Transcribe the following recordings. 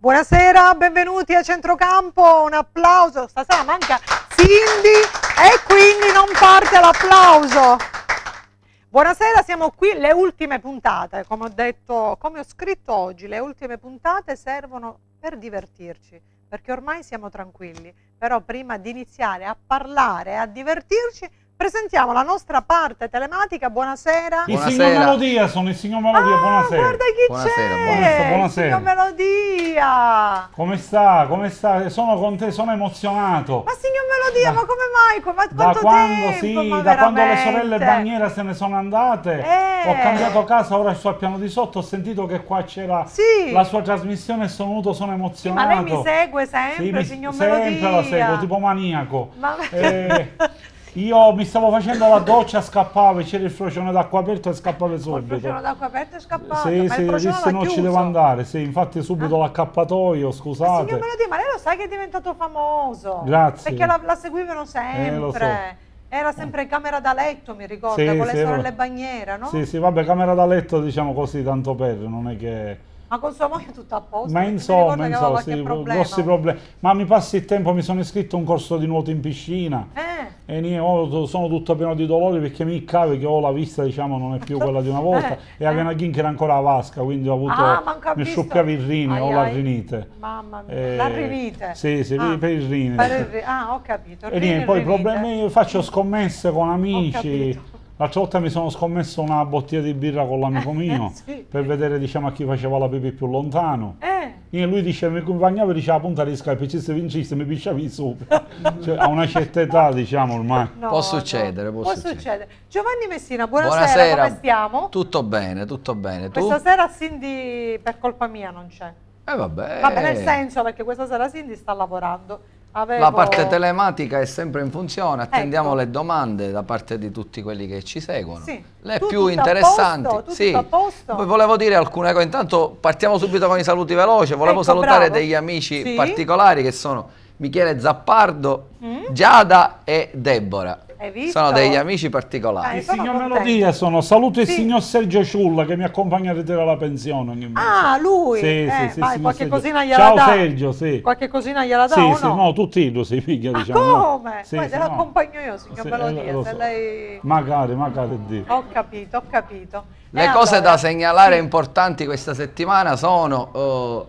Buonasera, benvenuti a Centrocampo, un applauso, stasera manca Cindy e quindi non parte l'applauso. Buonasera, siamo qui, le ultime puntate, come ho detto, come ho scritto oggi, le ultime puntate servono per divertirci, perché ormai siamo tranquilli, però prima di iniziare a parlare e a divertirci, presentiamo la nostra parte telematica. Buonasera. Il signor Melodia, sono il signor Melodia, buonasera. Guarda chi c'è! Buonasera. Il signor Melodia. Come sta? Come sta? Sono con te, sono emozionato. Ma signor Melodia, ma come mai? Da quando le sorelle Bagnera se ne sono andate, ho cambiato casa, ora sto al piano di sotto, ho sentito che qua c'era la sua trasmissione e sono emozionato. Ma lei mi segue sempre, signor Melodia? Sempre la seguo, tipo maniaco. Io mi stavo facendo la doccia, scappavo, c'era il frocione d'acqua aperto e scappavo subito. Il frocione d'acqua aperto e scappavo? Sì, disse non ci devo andare, sì, infatti subito l'accappatoio, scusate. Signor Melodia, ma lei lo sa che è diventato famoso? Grazie. Perché la seguivano sempre. Lo so. Era sempre in camera da letto, mi ricordo, con le sorelle Bagnera, no? Sì, vabbè, camera da letto, diciamo così, tanto per, non è che... Ma con sua moglie tutto a posto? Ma insomma, sì, grossi problemi. Ma mi passi il tempo, mi sono iscritto a un corso di nuoto in piscina e sono tutto pieno di dolori perché mi cave che ho la vista, diciamo, non è più quella di una volta e avevo una che era ancora vasca, quindi ho avuto, mi sciuppiava il rine, ho la rinite. Mamma mia, la rinite? Sì, per il rine. Ho capito. E niente, poi problemi, faccio scommesse con amici. L'altra volta mi sono scommesso una bottiglia di birra con l'amico mio per vedere, diciamo, a chi faceva la pipì più lontano. E lui dice, mi accompagnava e diceva, punta di Skype, se vinciste mi pisciavi sopra. Cioè, a una certa età, diciamo, ormai. Può succedere. Giovanni Messina, buonasera, come stiamo? Tutto bene, tutto bene. Questa sera Cindy per colpa mia non c'è. Vabbè, nel senso, perché questa sera Cindy sta lavorando. La parte telematica è sempre in funzione, attendiamo le domande da parte di tutti quelli che ci seguono. Le più interessanti. Poi volevo dire alcune cose, intanto partiamo subito con i saluti veloci, volevo salutare degli amici particolari che sono Michele Zappardo, Giada e Deborah. Sono degli amici particolari. Il signor Melodia saluto il signor Sergio Ciulla che mi accompagna a ritirare la pensione. Ah, lui? Sì, qualche cosina gliela dà? Ciao Sergio, sì. Qualche cosina gliela dà o no? No, tutti i due si figlia, diciamo. Come? Poi te l'accompagno io, signor Melodia, se lei... Magari Dio. Ho capito. Le cose da segnalare importanti questa settimana sono...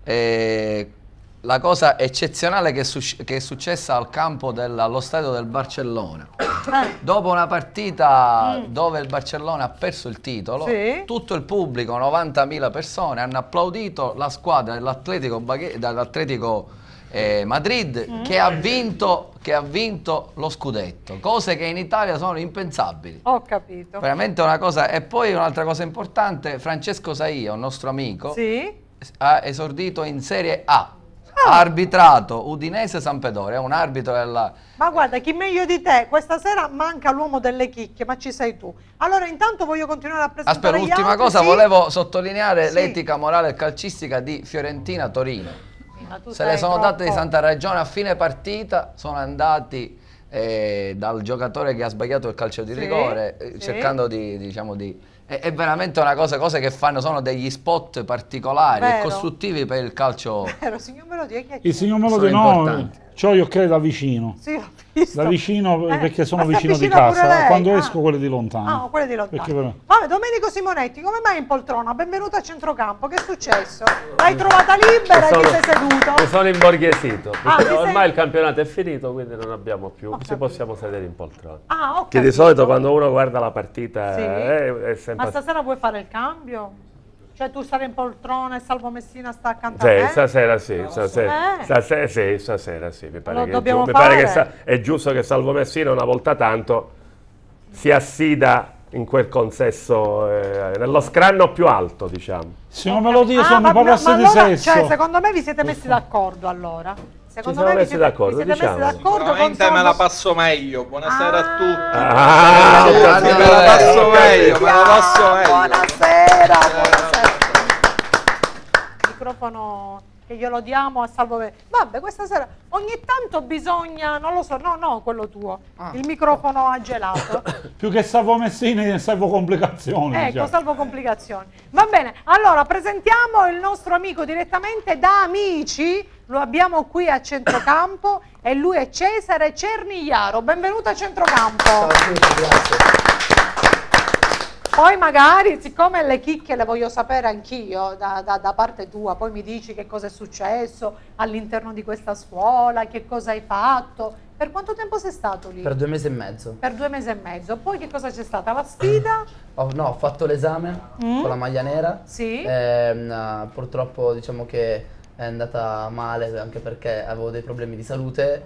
la cosa eccezionale che è successa al campo allo stadio del Barcellona. Dopo una partita dove il Barcellona ha perso il titolo, tutto il pubblico, 90.000 persone, hanno applaudito la squadra dell'Atletico Madrid che ha vinto lo scudetto, cose che in Italia sono impensabili. Ho capito. Veramente una cosa. E poi un'altra cosa importante, Francesco Saia, un nostro amico, ha esordito in Serie A. Ha arbitrato Udinese-Sampdoria, è un arbitro della... Ma guarda, chi meglio di te, questa sera manca l'uomo delle chicche, ma ci sei tu. Allora intanto voglio continuare a presentare gli altri. L'ultima cosa, volevo sottolineare l'etica morale e calcistica di Fiorentina-Torino. Se le sono date di santa ragione, a fine partita sono andati dal giocatore che ha sbagliato il calcio di rigore, cercando di... È veramente una cosa che fanno, sono degli spot particolari e costruttivi per il calcio. Signor Melodia, il signor Melodia no, io credo da vicino. Sì, l'ho visto. Da vicino perché sono vicino di casa, quando esco quelli di lontano. Quelli di lontano. Vabbè, Domenico Simonetti, come mai in poltrona? Benvenuto a Centrocampo, che è successo? L'hai trovata libera e ti sei seduto? Mi sono imborghesito, ormai il campionato è finito, quindi non abbiamo più, ci possiamo sedere in poltrona. Che di solito quando uno guarda la partita è sempre... Ma stasera vuoi fare il cambio? Cioè tu stare in poltrona e Salvo Messina sta accanto a me? Stasera sì, mi pare che è giusto che Salvo Messina una volta tanto si assida in quel consesso, nello scranno più alto, diciamo. Signor Melodia, se mi parlasse di sesso... Cioè, secondo me vi siete messi d'accordo allora? Secondo me vi siete messi d'accordo. Sicuramente me la passo meglio. Buonasera a tutti. Me la passo meglio. Buonasera. microfono che glielo diamo a Salvo. Vabbè, questa sera ogni tanto bisogna, non lo so, no, quello tuo, il microfono a gelato. Più che Salvo Messina, Salvo Complicazioni. Ecco, diciamo. Salvo Complicazioni. Va bene, allora presentiamo il nostro amico direttamente da Amici, lo abbiamo qui a centrocampo e lui è Cesare Cernigliaro. Benvenuto a centrocampo. Ciao a tutti, grazie. Poi magari, siccome le chicche le voglio sapere anch'io da parte tua, poi mi dici che cosa è successo all'interno di questa scuola, che cosa hai fatto. Per quanto tempo sei stato lì? Per 2 mesi e mezzo. Per 2 mesi e mezzo. Poi che cosa c'è stata? La sfida? Ho fatto l'esame con la maglia nera. Sì. Purtroppo diciamo che è andata male anche perché avevo dei problemi di salute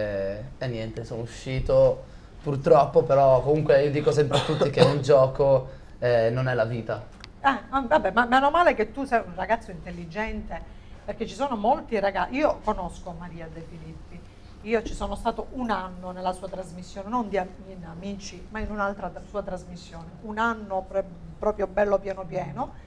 e niente, sono uscito purtroppo, però comunque io dico sempre a tutti che un gioco non è la vita. Vabbè, ma meno male che tu sei un ragazzo intelligente, perché ci sono molti ragazzi. Io conosco Maria De Filippi, io ci sono stato 1 anno nella sua trasmissione, non in Amici, ma in un'altra sua trasmissione, 1 anno proprio bello pieno pieno.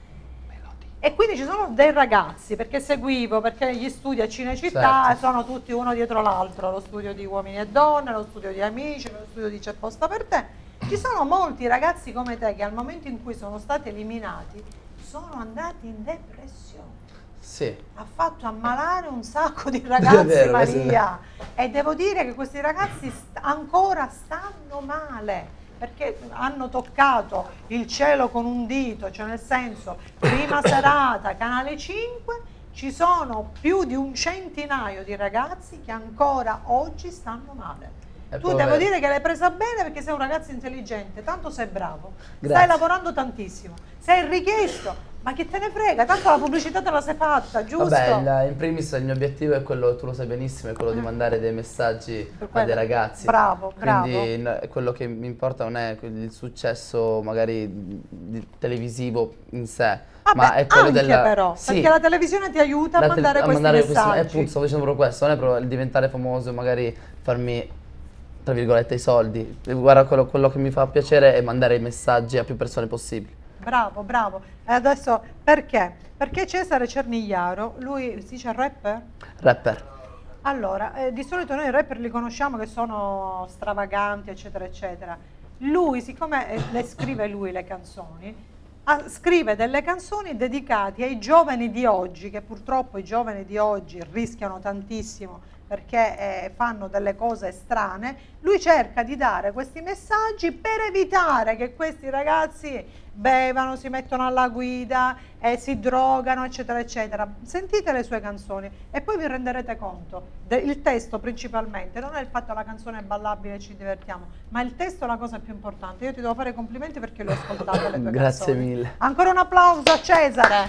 E quindi ci sono dei ragazzi, perché seguivo, perché gli studi a Cinecittà certo. Sono tutti uno dietro l'altro, lo studio di Uomini e Donne, lo studio di Amici, lo studio di C'è Posta per Te. Ci sono molti ragazzi come te che al momento in cui sono stati eliminati sono andati in depressione. Sì. Ha fatto ammalare un sacco di ragazzi, vero, Maria. E devo dire che questi ragazzi ancora stanno male, perché hanno toccato il cielo con un dito, cioè nel senso, prima serata, Canale 5, ci sono più di 1 centinaio di ragazzi che ancora oggi stanno male. Tu devo dire che l'hai presa bene perché sei un ragazzo intelligente, tanto sei bravo, stai lavorando tantissimo, sei richiesto. Ma che te ne frega, tanto la pubblicità te la sei fatta, giusto? Vabbè, in primis il mio obiettivo è quello, tu lo sai benissimo, è quello di mandare dei messaggi a dei ragazzi. Bravo, bravo. Quindi quello che mi importa non è il successo magari televisivo in sé, ma è quello anche però, perché la televisione ti aiuta a mandare questi messaggi. Appunto, stavo dicendo proprio questo, non è proprio il diventare famoso, magari farmi, tra virgolette, i soldi. Guarda, quello che mi fa piacere è mandare i messaggi a più persone possibili. Bravo, bravo. E adesso perché? Perché Cesare Cernigliaro, lui si dice rapper? Rapper. Allora, di solito noi i rapper li conosciamo che sono stravaganti, eccetera, eccetera. Lui, siccome le scrive lui le canzoni, scrive delle canzoni dedicate ai giovani di oggi, che purtroppo i giovani di oggi rischiano tantissimo perché fanno delle cose strane. Lui cerca di dare questi messaggi per evitare che questi ragazzi bevano, si mettono alla guida, si drogano, eccetera, eccetera. Sentite le sue canzoni e poi vi renderete conto. Il testo principalmente, non è il fatto che la canzone è ballabile e ci divertiamo, ma il testo è la cosa più importante. Io ti devo fare i complimenti perché le ho ascoltate le tue canzoni. Grazie mille. Ancora un applauso a Cesare.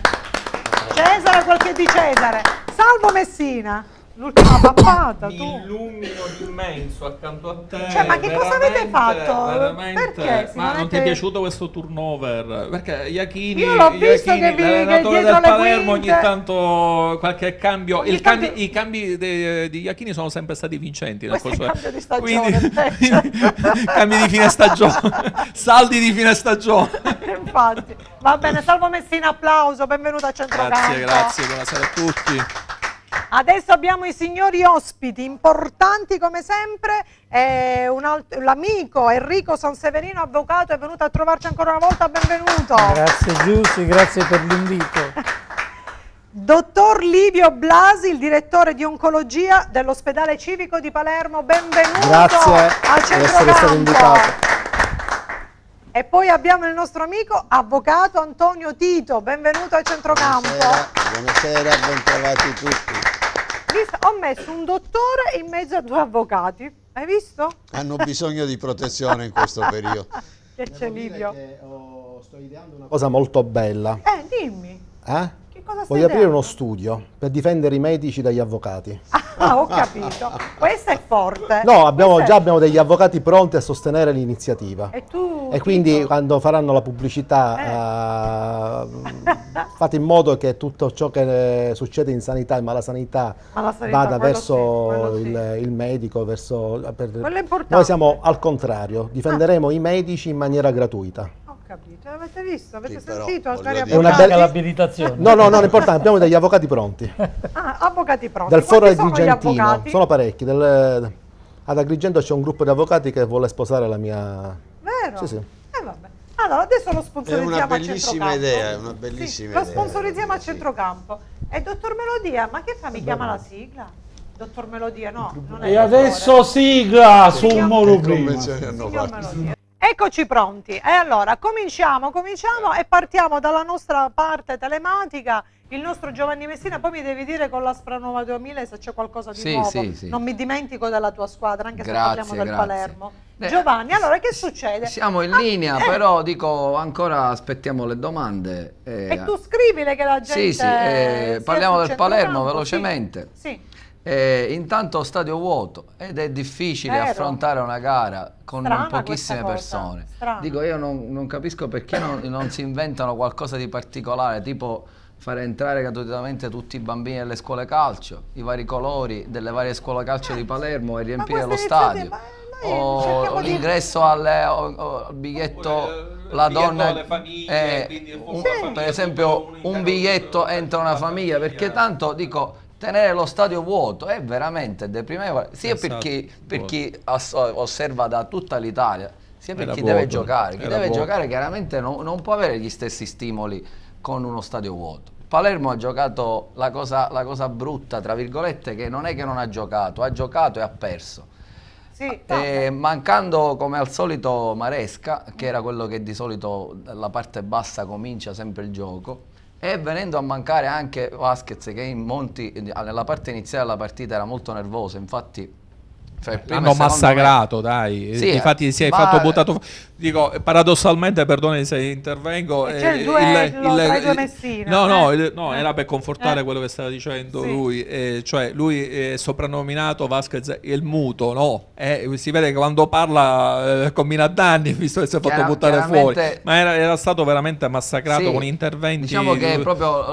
Cesare, quel che di Cesare. Salvo Messina. L'ultima pappata, mi illumino d'immenso accanto a te. Cioè, ma che cosa avete fatto? Perché? Ma non ti è piaciuto questo turnover? Perché Iachini, io l'ho visto che l'allenatore del Palermo, ogni quinte. Tanto qualche cambio. I cambi di Iachini sono sempre stati vincenti nel corso cambio di stagione. Cambi di fine stagione, saldi di fine stagione. Infatti. Va bene, Salvo Messina, applauso, benvenuto a Centrocampo. Grazie, buonasera a tutti. Adesso abbiamo i signori ospiti importanti come sempre, l'amico Enrico Sanseverino, avvocato, è venuto a trovarci ancora una volta, benvenuto. Grazie Giussi, grazie per l'invito. Dottor Livio Blasi, il direttore di oncologia dell'ospedale civico di Palermo, benvenuto. Grazie a per essere stato invitato. E poi abbiamo il nostro amico avvocato Antonio Tito, benvenuto a Centrocampo. Buonasera, ben trovati tutti. Ho messo un dottore in mezzo a 2 avvocati, hai visto? Hanno bisogno di protezione in questo periodo. Che c'è Livio? Sto ideando una cosa molto bella. Dimmi. Che cosa stai Voglio aprire ideando? uno studio per difendere i medici dagli avvocati. Ah, ho capito. Questa è forte. No, già abbiamo degli avvocati pronti a sostenere l'iniziativa. E quindi quando faranno la pubblicità fate in modo che tutto ciò che succede in sanità e malasanità vada verso il medico, verso... Quello è importante. Noi siamo al contrario, difenderemo i medici in maniera gratuita. capito, avete visto? Avete sentito? È una bella l'abilitazione. No, non è importante, abbiamo degli avvocati pronti. Avvocati pronti. Del Foro Agrigentino, sono parecchi. Ad Agrigento c'è un gruppo di avvocati che vuole sposare la mia... Vero? Sì, sì. Vabbè. Allora, adesso lo sponsorizziamo a centrocampo. È una bellissima idea. Lo sponsorizziamo a centrocampo. E dottor Melodia, ma che fa? Mi chiama la sigla? Dottor Melodia, no. Non è e adesso sigla sul Moro prima. Eccoci pronti. E allora, cominciamo e partiamo dalla nostra parte telematica. Il nostro Giovanni Messina, poi mi devi dire con la Spranova 2000 se c'è qualcosa di nuovo. Sì. Non mi dimentico della tua squadra, anche se Grazie, parliamo del Palermo. Giovanni, allora che succede? Siamo in linea, però dico ancora aspettiamo le domande. E tu scrivile che la gente... Sì, parliamo del Palermo velocemente. Sì. Intanto stadio vuoto ed è difficile affrontare una gara con pochissime persone. Dico, io non capisco perché non si inventano qualcosa di particolare, tipo fare entrare gratuitamente tutti i bambini delle scuole calcio, i vari colori delle varie scuole calcio di Palermo e riempire lo stadio. O l'ingresso al biglietto, la donna, per esempio un biglietto entra una famiglia, perché tanto dico tenere lo stadio vuoto è veramente deprimente, sia per chi osserva da tutta l'Italia, sia per chi deve giocare. Chi deve giocare chiaramente non può avere gli stessi stimoli con uno stadio vuoto. Palermo ha giocato la cosa brutta, tra virgolette, che non è che non ha giocato e ha perso. Mancando come al solito Maresca, che era quello che di solito dalla parte bassa comincia sempre il gioco, e venendo a mancare anche Vasquez, che nella parte iniziale della partita era molto nervoso, infatti hanno massacrato, dai. Sì, infatti si è fatto buttato. Dico, paradossalmente, perdoni se intervengo. C'è il duello tra i due Messina. Era per confortare quello che stava dicendo lui. Cioè, lui è soprannominato Vasquez il muto, no? Si vede che quando parla combina danni, visto che si è fatto buttare fuori. Ma era stato veramente massacrato con interventi. Diciamo che proprio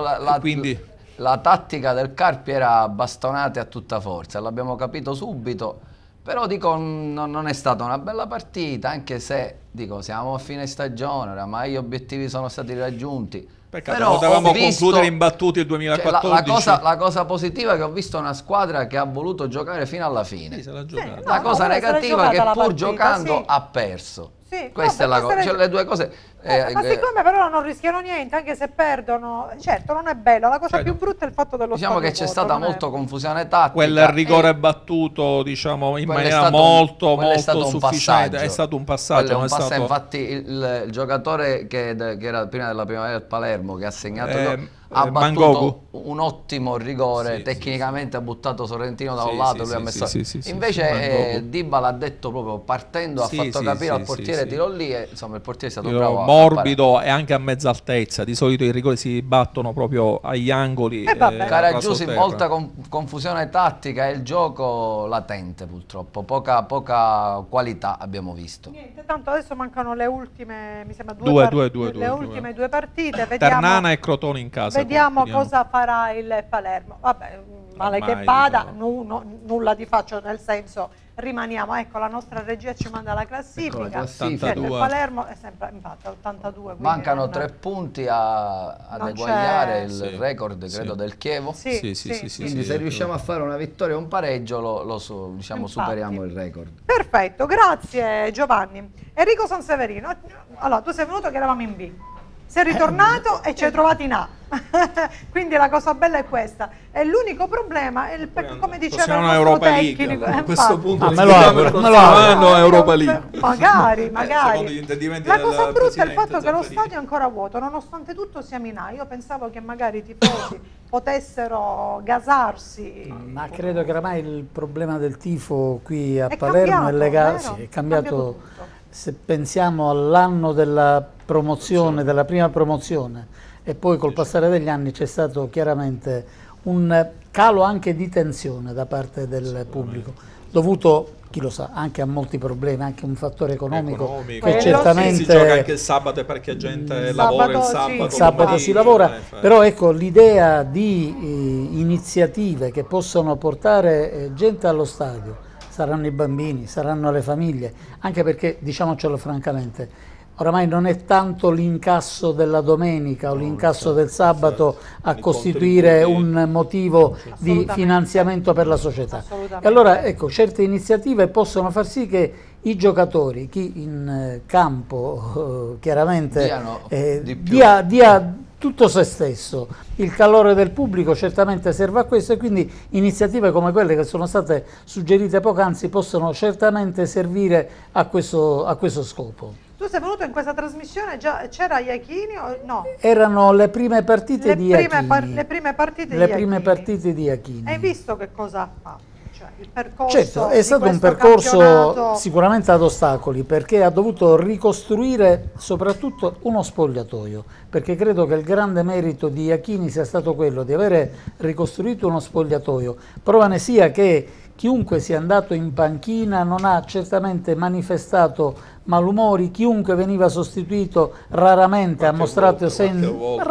la tattica del Carpi era bastonate a tutta forza, l'abbiamo capito subito. Però dico, non è stata una bella partita, anche se dico, siamo a fine stagione, oramai gli obiettivi sono stati raggiunti. Però potevamo concludere imbattuti il 2014. La cosa positiva è che ho visto una squadra che ha voluto giocare fino alla fine. La cosa negativa è che pur giocando ha perso. Questa è la cosa, cioè le due cose. Ma siccome però non rischiano niente, anche se perdono, certo non è bello, la cosa più brutta è il fatto dello diciamo che c'è stata molto confusione tattica. Quel rigore battuto, diciamo, in maniera molto sufficiente, è stato un passaggio. Infatti il giocatore che era prima della primavera del Palermo, che ha segnato ha battuto un ottimo rigore, tecnicamente ha buttato Sorrentino da un lato, lui ha messo invece Dybala ha detto proprio partendo, ha fatto capire al portiere tiro lì e insomma il portiere è stato bravo, morbido e anche a mezza altezza. Di solito i rigori si battono proprio agli angoli. Caragiusi, molta confusione tattica e il gioco latente, purtroppo poca qualità abbiamo visto. Niente, tanto adesso mancano le ultime, mi sembra ultime due partite. Vediamo, Ternana e Crotone in casa. Vediamo cosa farà il Palermo. Vabbè, male che vada, nulla di faccio, nel senso rimaniamo. Ecco, la nostra regia ci manda la classifica. Il Palermo è sempre, infatti, 82. Mancano 3 punti ad eguagliare il record, credo, del Chievo. Quindi se riusciamo a fare una vittoria o un pareggio diciamo, superiamo il record. Perfetto, grazie Giovanni. Enrico Sanseverino, allora tu sei venuto che eravamo in B. Sei ritornato e ci hai trovati in A. Quindi la cosa bella è questa. E l'unico problema è come diceva il nostro tecnico. A questo punto Europa League. Magari. La cosa brutta è il fatto che lo stadio è ancora vuoto, nonostante tutto siamo in A. Io pensavo che magari i tifosi potessero gasarsi. Ma credo che oramai il problema del tifo qui a Palermo è legato, è cambiato. Se pensiamo all'anno della promozione, della prima promozione, e poi col passare degli anni c'è stato chiaramente un calo anche di tensione da parte del pubblico, dovuto, chi lo sa, anche a molti problemi, anche un fattore economico che certamente... Si gioca anche il sabato e parecchia gente lavora il sabato. Il sabato si lavora, però ecco, l'idea di iniziative che possono portare gente allo stadio, saranno i bambini, saranno le famiglie, anche perché, diciamocelo francamente, oramai non è tanto l'incasso della domenica o l'incasso del sabato a costituire un motivo di finanziamento per la società. E allora ecco, certe iniziative possono far sì che i giocatori, chi in campo chiaramente dia tutto se stesso. Il calore del pubblico certamente serve a questo, e quindi iniziative come quelle che sono state suggerite poc'anzi possono certamente servire a questo scopo. Tu sei venuto in questa trasmissione, già c'era Iachini o no? Erano le prime partite di Iachini. Le prime partite di Iachini. Hai visto che cosa ha fatto? Il percorso, certo, è stato un percorso sicuramente ad ostacoli, perché ha dovuto ricostruire soprattutto uno spogliatoio, perché credo che il grande merito di Iachini sia stato quello di avere ricostruito uno spogliatoio. Prova ne sia che chiunque sia andato in panchina non ha certamente manifestato malumori, chiunque veniva sostituito raramente ha mostrato segni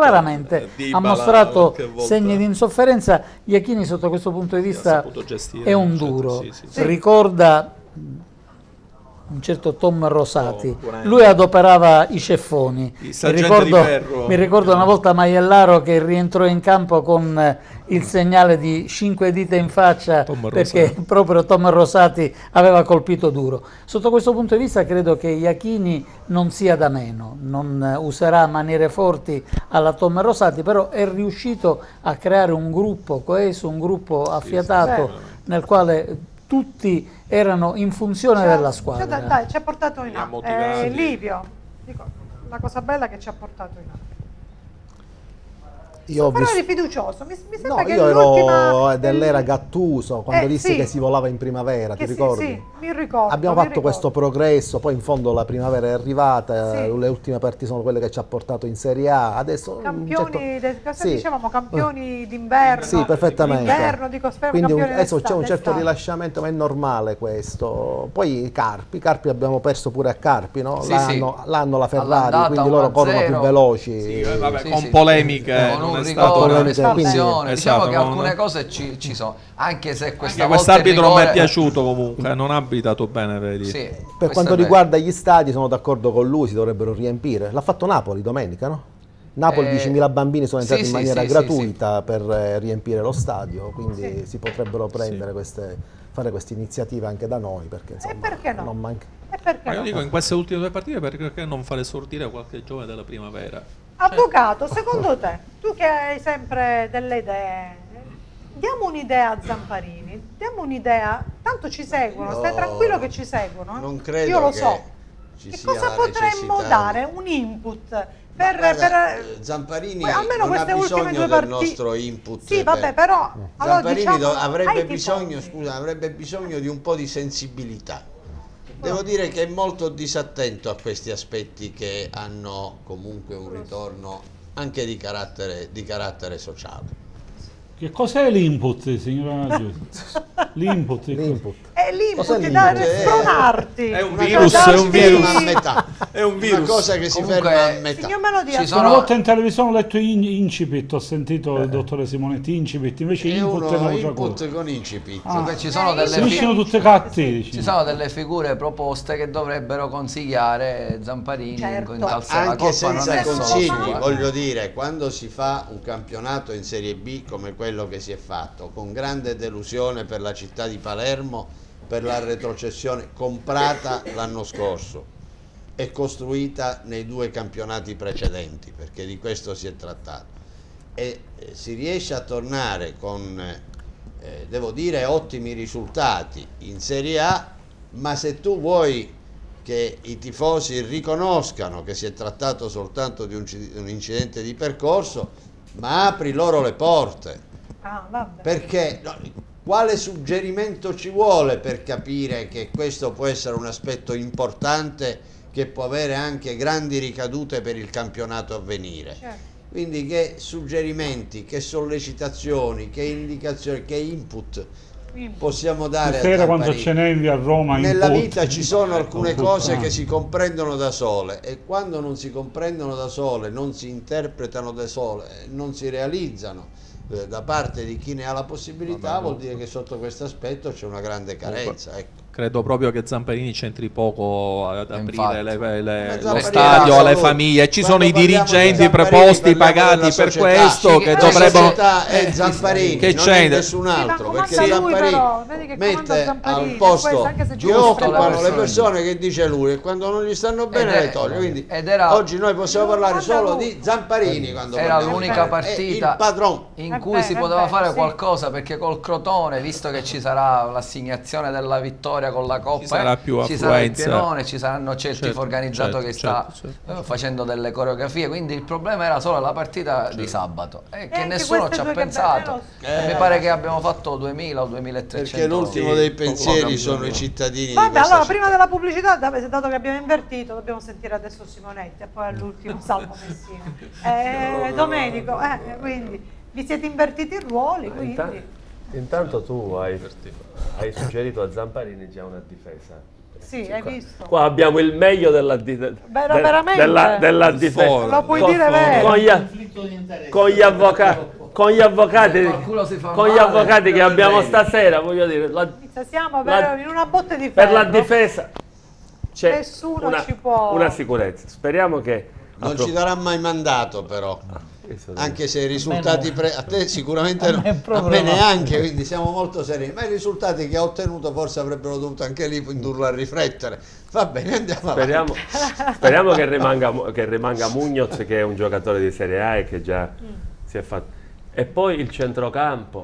di insofferenza. Iachini sotto questo punto di vista è un duro, ricorda un certo Tom Rosati, lui adoperava i ceffoni. Mi ricordo una volta Maiellaro che rientrò in campo con il segnale di 5 dita in faccia perché proprio Tom Rosati aveva colpito duro. Sotto questo punto di vista credo che Iachini non sia da meno, non userà maniere forti alla Tom Rosati, però è riuscito a creare un gruppo coeso, un gruppo affiatato nel quale tutti erano in funzione della squadra. Ci ha portato in alto. Livio, dico, la cosa bella che ci ha portato in alto. Però eri fiducioso, mi sembra che io ero dell'era Gattuso, quando dissi che si volava in primavera, ti ricordi? Sì, mi ricordo. Abbiamo fatto questo progresso, poi in fondo la primavera è arrivata, le ultime partite sono quelle che ci ha portato in Serie A, adesso... Campioni, dicevamo campioni d'inverno. Sì, perfettamente. Quindi adesso c'è un certo rilasciamento, ma è normale questo. Poi i Carpi abbiamo perso pure a Carpi, no? L'hanno la Ferrari, quindi loro corrono più veloci. Con polemiche. Diciamo che alcune cose ci sono, anche se quest'arbitro non mi è piaciuto, comunque non ha abitato bene, vedi. Per quanto riguarda gli stadi sono d'accordo con lui, si dovrebbero riempire. L'ha fatto Napoli domenica, no? Napoli 10.000 bambini sono entrati in maniera gratuita per riempire lo stadio, quindi si potrebbero prendere fare queste iniziative anche da noi, perché insomma perché no? Non manca. Ma io dico, in queste ultime 2 partite perché non fare esordire qualche giovane della primavera? Avvocato, secondo te, tu che hai sempre delle idee, diamo un'idea a Zamparini, diamo un'idea, tanto ci seguono, stai tranquillo che ci seguono, non credo, io lo so. Ci che cosa potremmo dare, un input per Zamparini almeno non ha bisogno del nostro input. Sì, vabbè, però Zamparini avrebbe bisogno di un po' di sensibilità. Devo dire che è molto disattento a questi aspetti che hanno comunque un ritorno anche di carattere sociale. Che cos'è l'input, signora Giusti? L'input. È l'input da spronarti. È un virus, a metà. È un virus. Una cosa che si ferma a metà. Una volta in televisione ho letto incipit, ho sentito il dottore Simonetti, incipit, invece input con incipit. Ci sono delle figure proposte che dovrebbero consigliare Zamparini in tal senso. Anche senza consigli, voglio dire, quando si fa un campionato in Serie B come quello che si è fatto, con grande delusione per la città di Palermo, per la retrocessione comprata l'anno scorso e costruita nei 2 campionati precedenti, perché di questo si è trattato, e si riesce a tornare con devo dire ottimi risultati in Serie A, ma se tu vuoi che i tifosi riconoscano che si è trattato soltanto di un incidente di percorso, ma apri loro le porte. Perché quale suggerimento ci vuole per capire che questo può essere un aspetto importante che può avere anche grandi ricadute per il campionato a venire? Quindi che suggerimenti, che sollecitazioni, che indicazioni, che input possiamo dare a Zamparini? Quando ce n'è a Roma nella vita ci sono alcune cose che si comprendono da sole, e quando non si comprendono da sole, non si interpretano da sole, non si realizzano da parte di chi ne ha la possibilità, vuol dire che sotto questo aspetto c'è una grande carenza. Ecco. Credo proprio che Zamparini c'entri poco ad aprire lo stadio alle famiglie. Ci sono i dirigenti preposti, pagati per questo, che dovrebbero... è Zamparini, che non è nessun altro, perché Zamparini mette al posto che occupano le persone che dice lui, e quando non gli stanno bene le toglie. Quindi oggi noi possiamo parlare solo di Zamparini. Era l'unica partita in cui si poteva fare qualcosa, perché col Crotone, visto che ci sarà l'assegnazione della vittoria con la Coppa, ci sarà il pienone, ci saranno, c'è il tifo organizzato che sta facendo delle coreografie, quindi il problema era solo la partita di sabato, che nessuno ci ha pensato. Mi pare che abbiamo fatto 2000 o 2300. Perché l'ultimo dei pensieri sono i cittadini. Vabbè, allora prima della pubblicità, dato che abbiamo invertito, dobbiamo sentire adesso Simonetti e poi all'ultimo Salvo Messina. Domenico, quindi vi siete invertiti i ruoli, quindi... Intanto tu hai suggerito a Zamparini già una difesa. Sì, hai visto. Qua abbiamo il meglio della difesa. Lo puoi dire vero. Con gli avvocati che abbiamo stasera, voglio dire. Siamo in una botte di ferro. Per la difesa c'è nessuno ci può... una sicurezza. Speriamo che... Non ci darà mai mandato però. Anche se i risultati a te sicuramente a me neanche, quindi siamo molto sereni, ma i risultati che ha ottenuto forse avrebbero dovuto anche lì indurlo a riflettere. Va bene, andiamo avanti. Speriamo che rimanga Muñoz, che è un giocatore di Serie A e che già si è fatto. E poi il centrocampo,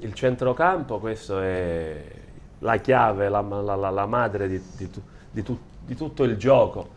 questo è la chiave, la madre di tutto il gioco.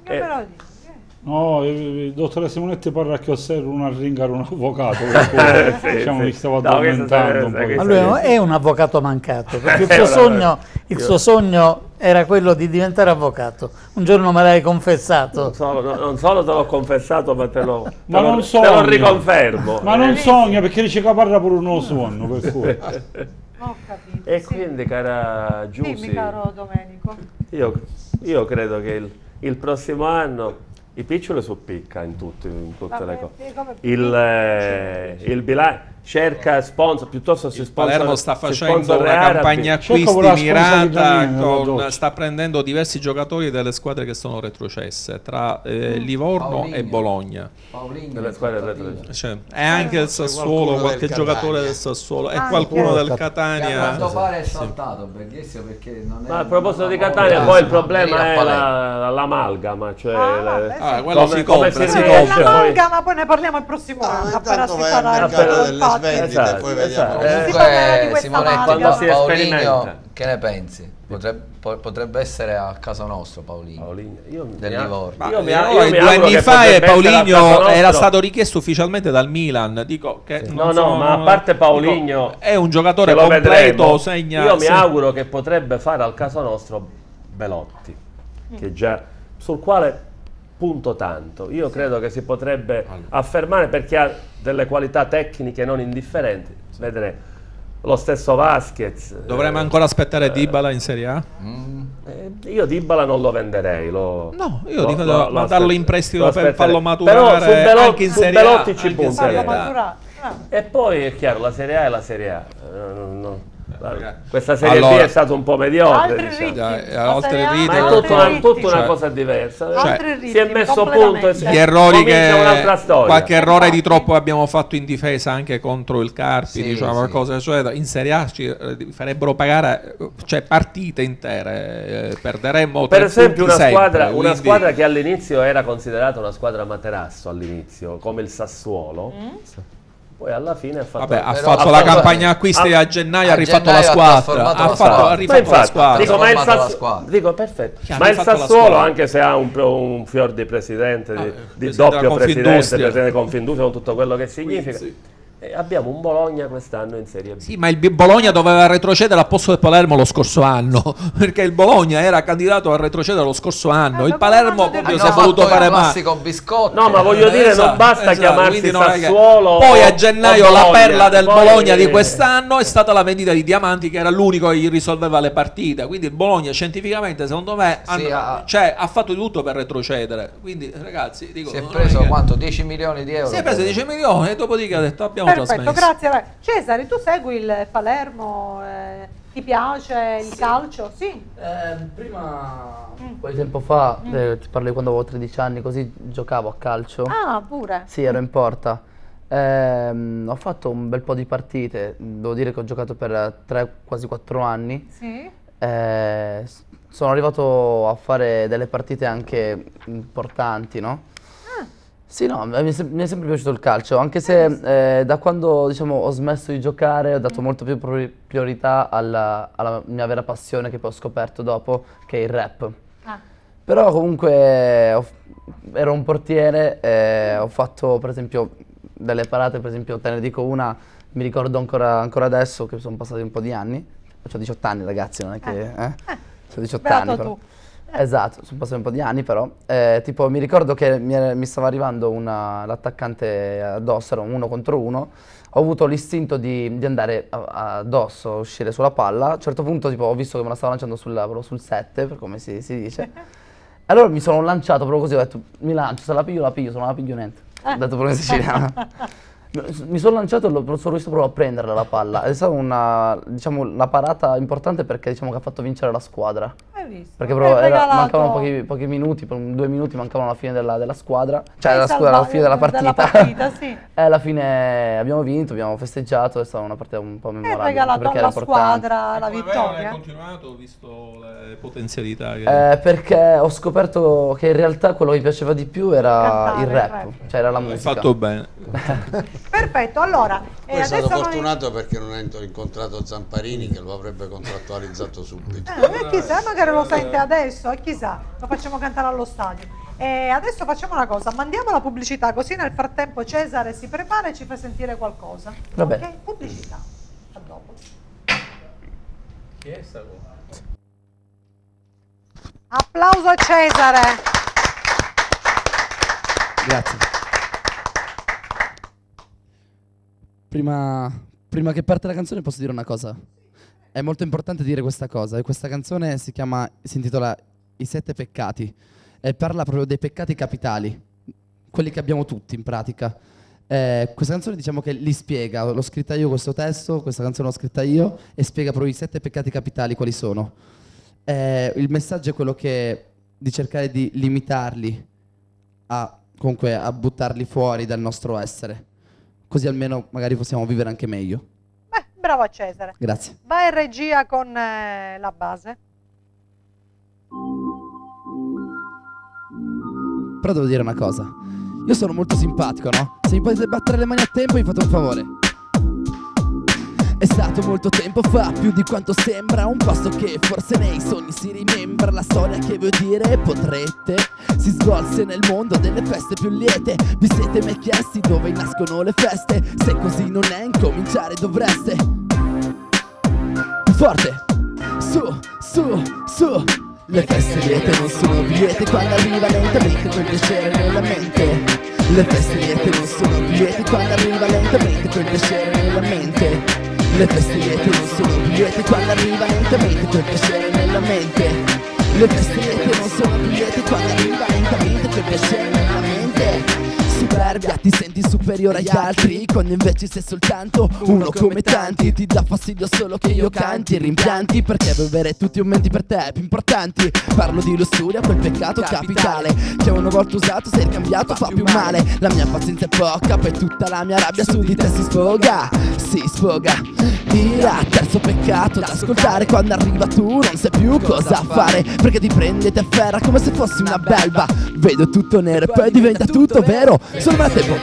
No, il dottore Simonetti parla che osserva una ringara un avvocato, diciamo che stavo addormentando un po'. Ma lui è un avvocato mancato, perché il suo sogno era quello di diventare avvocato. Un giorno me l'hai confessato. Non solo te l'ho confessato, ma te lo riconfermo. Ma non sogna, perché dice che parla pure uno sonno, per cui. Ho capito. E quindi, cara Giussi, dimmi, caro Domenico, io credo che il prossimo anno i piccoli su picca in tutte le cose. Il bilancio cerca sponsor, piuttosto si sponsor. Palermo sta facendo una campagna acquisti mirata, sta prendendo diversi giocatori delle squadre che sono retrocesse, tra Livorno e Bologna. Delle squadre retrocesse. E anche il Sassuolo, qualche giocatore del Sassuolo e qualcuno del Catania. A quanto pare è saltato perché non è. Ma a proposito di Catania, poi il problema è l'amalgama, cioè quello si compra. L'amalgama poi ne parliamo il prossimo anno, appena si farà vendite, poi vediamo. Simone, quando Paulinho, che ne pensi? Potrebbe essere a casa nostro Paulinho del Livorno. Io 2 anni fa Paulinho era stato richiesto ufficialmente dal Milan. Dico che ma a parte Paulinho è un giocatore completo, io mi auguro che potrebbe fare al caso nostro Belotti, che già sul quale punto tanto. Io credo che si potrebbe affermare, perché ha delle qualità tecniche non indifferenti. Vedremo. Lo stesso Vasquez. Dovremmo ancora aspettare Dybala in Serie A? Io Dybala non lo venderei. Dico mandarlo in prestito per farlo maturare. Però anche in Serie A. Belotti ci punta. E poi è chiaro, la Serie A è la Serie A. Questa Serie B è stato un po' mediocre, ma è tutta una cosa diversa. Si è messo a punto gli errori qualche errore di troppo abbiamo fatto in difesa anche contro il Carpi, qualcosa, in Serie A ci farebbero pagare partite intere, perderemmo per esempio una squadra che all'inizio era considerata una squadra materasso all'inizio, come il Sassuolo. Poi alla fine ha fatto la campagna acquisti a gennaio, ha rifatto la squadra. Dico perfetto. Ma il Sassuolo, anche se ha un fior di presidente, di doppio presidente Confindustria, con tutto quello che significa. Abbiamo un Bologna quest'anno in Serie B. Sì, ma il Bologna doveva retrocedere al posto del Palermo lo scorso anno, perché il Bologna era candidato a retrocedere lo scorso anno. Il Palermo proprio si è voluto fare male. No, ma voglio dire, non basta chiamarsi Sassuolo. Poi a gennaio la perla del Bologna di quest'anno è stata la vendita di Diamanti, che era l'unico che gli risolveva le partite. Quindi il Bologna scientificamente, secondo me, ha fatto di tutto per retrocedere. Quindi ragazzi, dico, si è preso quanto? 10 milioni di euro? Si è preso 10 milioni e dopodiché ha detto abbiamo perfetto, grazie. Cesare, tu segui il Palermo Ti piace il calcio? Sì. Prima, un po' di tempo fa, ti parlo di quando avevo 13 anni, così giocavo a calcio. Ah, pure? Sì, ero in porta. Ho fatto un bel po' di partite, devo dire che ho giocato per 3, quasi 4 anni. Sì. Sono arrivato a fare delle partite anche importanti, no? Sì, no, mi è sempre piaciuto il calcio, anche se da quando diciamo, ho smesso di giocare ho dato molto più priorità alla mia vera passione che poi ho scoperto dopo, che è il rap. Però comunque ero un portiere, ho fatto per esempio delle parate, per esempio te ne dico una, mi ricordo ancora adesso che sono passati un po' di anni, ho 18 anni ragazzi, non è che... Ho 18 anni però. Esatto, sono passati un po' di anni però, tipo mi ricordo che mi stava arrivando l'attaccante addosso, era un 1 contro 1, ho avuto l'istinto di andare addosso, uscire sulla palla, a un certo punto tipo, ho visto che me la stava lanciando proprio sul 7, per come si dice, allora mi sono lanciato proprio così, ho detto mi lancio, se la piglio, se non la piglio niente, ho detto proprio in siciliano. Mi sono lanciato e sono riuscito proprio a prenderla la palla. È stata una parata importante perché diciamo che ha fatto vincere la squadra. Hai visto? Perché proprio mancavano pochi minuti, 2 minuti mancavano alla fine della squadra. Cioè alla fine della partita. Sì. E alla fine abbiamo vinto, abbiamo festeggiato, è stata una partita un po' memorabile. Hai regalato alla squadra la vittoria. Hai continuato visto le potenzialità che... perché ho scoperto che in realtà quello che mi piaceva di più era il rap, cioè era la musica. Hai fatto bene. Perfetto, allora poi è stato fortunato perché non ha incontrato Zamparini che lo avrebbe contrattualizzato subito. Chissà, magari lo sente adesso e chissà, lo facciamo cantare allo stadio. E adesso facciamo una cosa, mandiamo la pubblicità così nel frattempo Cesare si prepara e ci fa sentire qualcosa. Vabbè. Ok, pubblicità. A dopo. Chi è sta cosa? Applauso a Cesare. Grazie. Prima che parte la canzone posso dire una cosa. È molto importante dire questa cosa. E questa canzone si intitola I 7 peccati. E parla proprio dei peccati capitali. Quelli che abbiamo tutti in pratica. Questa canzone diciamo che li spiega. L'ho scritta io questo testo, questa canzone l'ho scritta io. E spiega proprio i 7 peccati capitali quali sono. Il messaggio è quello di cercare di limitarli. Comunque a buttarli fuori dal nostro essere. Così almeno magari possiamo vivere anche meglio. Bravo a Cesare. Grazie. Vai in regia con la base. Però devo dire una cosa. Io sono molto simpatico, no? Se mi potete battere le mani a tempo mi fate un favore. È stato molto tempo fa, più di quanto sembra. Un passo che forse nei sogni si rimembra. La storia che vuoi dire potrete si svolse nel mondo delle feste più liete. Vi siete mai chiesti dove nascono le feste? Se così non è, incominciare dovreste. Più forte. Su. Le feste liete non sono liete quando arriva lentamente quel piacere nella mente. Le feste liete non sono liete quando arriva lentamente quel piacere nella mente. Le feste liete non sono liete quando arriva lentamente quel piacere nella mente. Le feste liete non sono liete quando arriva lentamente quel piacere nella mente. Superbia, ti senti superiore agli altri quando invece sei soltanto uno come tanti. Ti dà fastidio solo che io canti rimpianti perché vuoi avere tutti aumenti per te più importanti. Parlo di lussuria, quel peccato capitale che una volta usato sei cambiato fa più male. La mia pazienza è poca, poi tutta la mia rabbia su di te si sfoga. Si sfoga. Ira, terzo peccato da ascoltare quando arriva tu non sai più cosa fare perché ti prende e ti afferra come se fossi una belva. Vedo tutto nero e poi diventa tutto vero. Solo a tempo.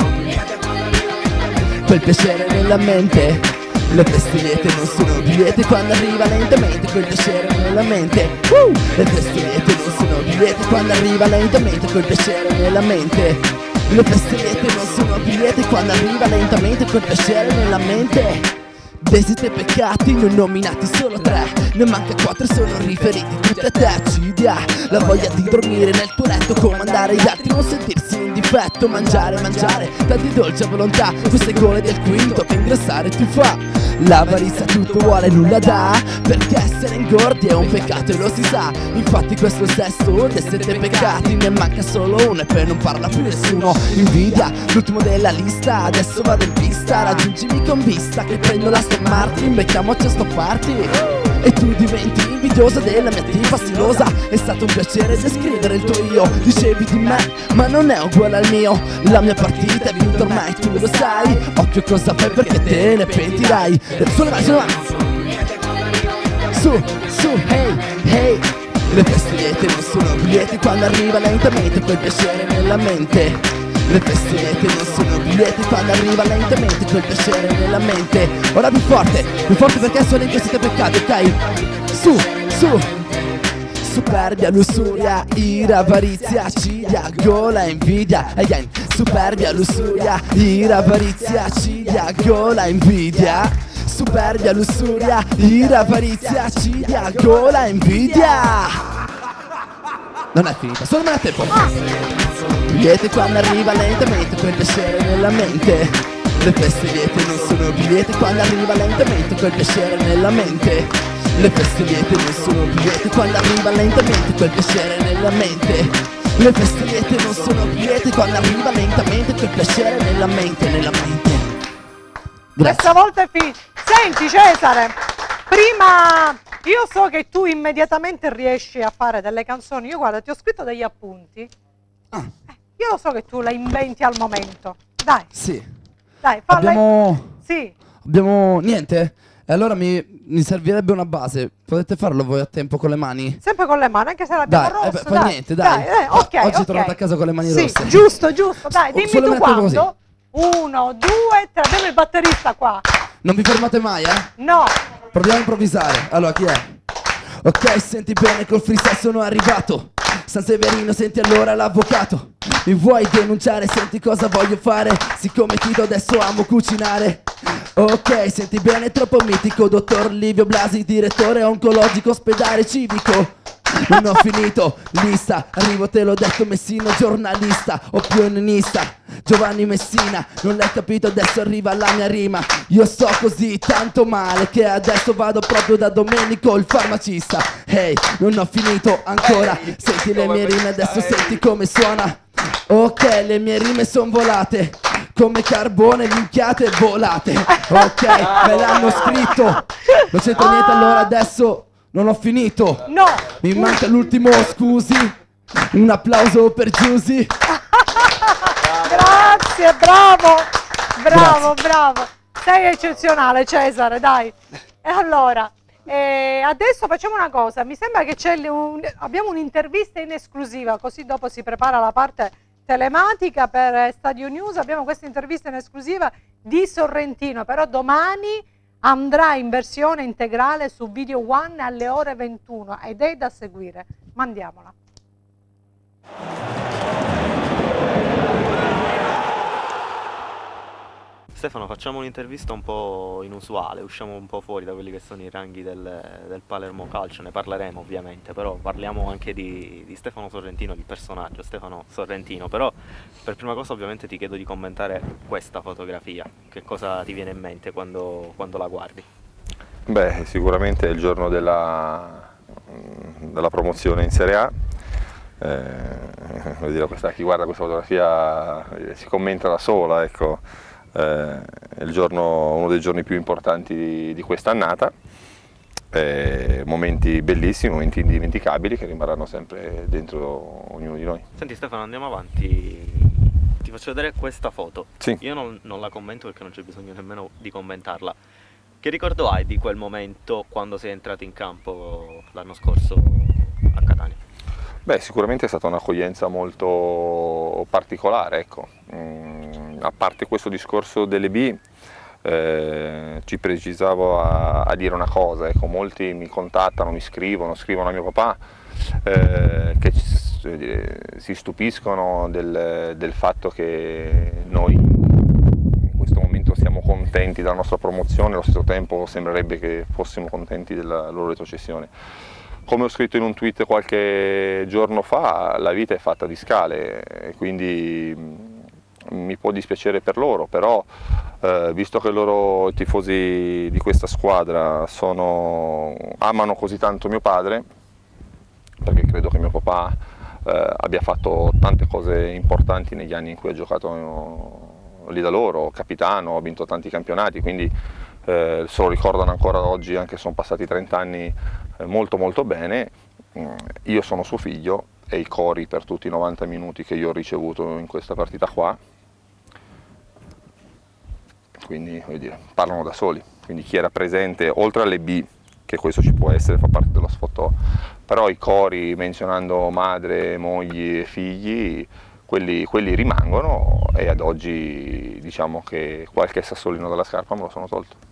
Quel piacere nella mente. Le feste liete non sono liete quando arriva lentamente quel piacere nella mente. Le feste liete non sono liete quando arriva lentamente quel piacere nella mente. Le feste liete non sono liete quando arriva lentamente quel piacere nella mente. Dei 7 peccati ne ho nominati solo 3. Ne manca 4 e sono riferiti tutti a te. Accidia la voglia di dormire nel tuo letto, comandare gli altri, non sentirsi in difetto. Mangiare, tanti dolci a volontà, queste gole del quinto che ingrassare ti fa. L'avarizia tutto vuole, nulla dà, perché essere ingordi è un peccato e lo si sa. Infatti questo è il sesto dei 7 peccati, ne manca solo uno e poi non parla più nessuno. Invidia, l'ultimo della lista, adesso vado in pista, raggiungimi con vista che prendo la Aston Martin, becchiamoci a sto party. E tu diventi invidiosa della mia tipa stilosa. È stato un piacere descrivere il tuo io. Dicevi di me, ma non è uguale al mio. La mia partita è vinta ormai, tu lo sai. Occhio cosa fai perché te ne pentirai. Sulle mani, sulle mani. Su, su, hey, hey. Le feste liete non sono biglietti quando arriva lentamente quel piacere nella mente. Le feste liete non sono biglietti quando arriva lentamente quel piacere nella mente. Ora più forte perché sono in questi 7 peccati, ok? Su, su. Superbia, lussuria, ira, avarizia, cilia, gola, invidia. Again. Superbia, lussuria, ira, avarizia, cilia, gola, invidia. Superbia, lussuria, ira, avarizia, cilia, gola, invidia. Non è finita, solo me la tempo. Biglietti quando arriva lentamente quel piacere nella mente. Le feste liete non sono biglietti quando arriva lentamente quel piacere nella mente. Le feste liete non sono biglietti quando arriva lentamente quel piacere nella mente. Le feste liete non sono biglietti quando arriva lentamente quel piacere nella mente, nella mente. Grazie. Questa volta è finita. Senti Cesare, prima io so che tu immediatamente riesci a fare delle canzoni. Io guarda, ti ho scritto degli appunti. Io lo so che tu la inventi al momento. Dai. Sì. Dai, falla. Sì. Abbiamo niente? E allora mi servirebbe una base. Potete farlo voi a tempo con le mani? Sempre con le mani, anche se l'abbiamo rosso. Fa niente, dai. Ok, oggi sono tornato a casa con le mani rosse. Giusto, giusto. Dai, dimmi tu quando. 1, 2, 3. Abbiamo il batterista qua. Non vi fermate mai, No. Proviamo a improvvisare. Allora, chi è? Ok, senti bene, col freestyle sono arrivato. San Severino, senti allora l'avvocato. Mi vuoi denunciare, senti cosa voglio fare. Siccome Tito adesso amo cucinare. Ok, senti bene, troppo mitico. Dottor Livio Blasi, direttore oncologico, ospedale civico. Non ho finito, lista, arrivo te l'ho detto Messino, giornalista, opinionista, Giovanni Messina, non l'hai capito, adesso arriva la mia rima. Io sto così tanto male che adesso vado proprio da Domenico il farmacista. Hey, non ho finito ancora, senti le mie rime, adesso senti come suona. Ok, le mie rime son volate come carbone, minchiate e volate. Ok, me l'hanno scritto, non c'entra niente, allora adesso non ho finito. No. Mi manca l'ultimo, scusi. Un applauso per Giusy. Grazie, bravo. Bravo, bravo. Sei eccezionale Cesare, dai. E allora, adesso facciamo una cosa. Mi sembra che abbiamo un'intervista in esclusiva, così dopo si prepara la parte telematica per Stadio News. Abbiamo questa intervista in esclusiva di Sorrentino, però domani andrà in versione integrale su Video One alle ore 21 ed è da seguire. Mandiamola. Stefano, facciamo un'intervista un po' inusuale, usciamo un po' fuori da quelli che sono i ranghi del Palermo Calcio, ne parleremo ovviamente, però parliamo anche di Stefano Sorrentino, di personaggio Stefano Sorrentino, però per prima cosa ovviamente ti chiedo di commentare questa fotografia, che cosa ti viene in mente quando la guardi? Beh, sicuramente è il giorno della promozione in Serie A. Chi guarda questa fotografia si commenta da sola, ecco. È uno dei giorni più importanti di quest'annata, momenti bellissimi, momenti indimenticabili che rimarranno sempre dentro ognuno di noi. Senti Stefano, andiamo avanti, ti faccio vedere questa foto. Sì. Io non la commento perché non c'è bisogno nemmeno di commentarla. Che ricordo hai di quel momento quando sei entrato in campo l'anno scorso a Catania? Beh, sicuramente è stata un'accoglienza molto particolare, ecco. A parte questo discorso delle B, ci precisavo a dire una cosa, ecco, molti mi contattano, mi scrivono a mio papà che si stupiscono del fatto che noi in questo momento siamo contenti della nostra promozione, allo stesso tempo sembrerebbe che fossimo contenti della loro retrocessione. Come ho scritto in un tweet qualche giorno fa, la vita è fatta di scale, quindi mi può dispiacere per loro, però visto che loro, i tifosi di questa squadra, amano così tanto mio padre, perché credo che mio papà abbia fatto tante cose importanti negli anni in cui ha giocato lì da loro, capitano, ha vinto tanti campionati, quindi se lo ricordano ancora oggi, anche se sono passati 30 anni, molto molto bene. Io sono suo figlio e i cori per tutti i 90 minuti che io ho ricevuto in questa partita qua, quindi voglio dire, parlano da soli, quindi chi era presente, oltre alle B, che questo ci può essere, fa parte dello sfottò, però i cori menzionando madre, mogli e figli, quelli rimangono, e ad oggi diciamo che qualche sassolino dalla scarpa me lo sono tolto.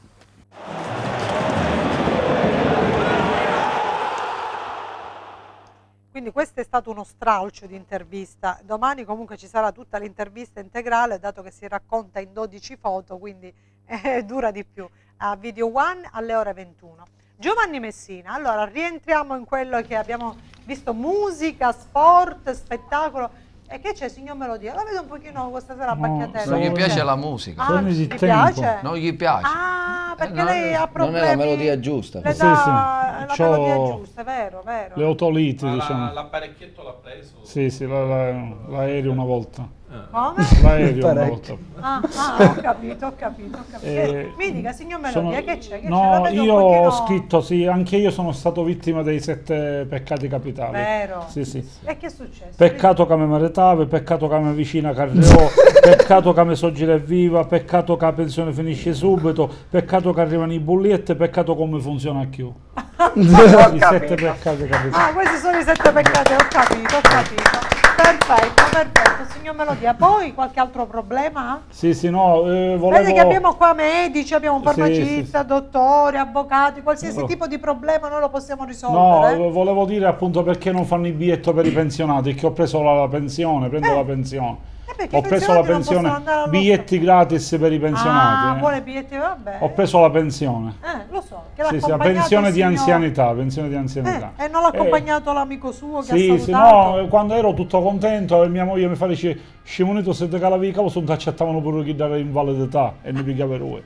Quindi questo è stato uno stralcio di intervista. Domani comunque ci sarà tutta l'intervista integrale, dato che si racconta in 12 foto, quindi dura di più. A Video One alle ore 21. Giovanni Messina, allora rientriamo in quello che abbiamo visto: musica, sport, spettacolo. E che c'è, signor Melodia? La vedo un pochino questa sera abbacchiatella. Non gli piace la musica. Ah, gli piace? Non gli piace. Ah, perché lei ha problemi. Non è la melodia giusta. Le dà la melodia giusta, vero, vero. Le otoliti, ma diciamo. L'apparecchietto l'ha preso? Sì, sì, l'aereo una volta. Come? L'aereo una volta. ho capito. Mi dica, signor Melodia, che c'è? No, io ho scritto, sì, anche io sono stato vittima dei 7 peccati capitali. Vero? Sì. E che è successo? Peccato che mi maritava, peccato che mi vicina Carreò, peccato che mi soggire viva, peccato che la pensione finisce subito, peccato che arrivano i bulletti, peccato come funziona più. I 7 peccati capitali. Ah, questi sono i 7 peccati, ho capito. Perfetto, signor Melodia. Poi qualche altro problema? Sì, no, volevo... Vedi che abbiamo qua medici, abbiamo un farmacista, dottori, avvocati, qualsiasi tipo di problema noi lo possiamo risolvere. No, volevo dire appunto perché non fanno il biglietto per i pensionati, che ho preso la pensione, prendo la pensione. Ho preso la pensione, biglietti gratis per i pensionati. Ah, vuole biglietti, vabbè. Ho preso la pensione. Lo so. Sì, la pensione di anzianità, e non l'ha accompagnato l'amico suo che ha salutato? Sì, no, quando ero tutto contento e mia moglie mi fa dice, scimunito se te calavica, sono accettavano pure chi dare invalidità e ne pigliava lui.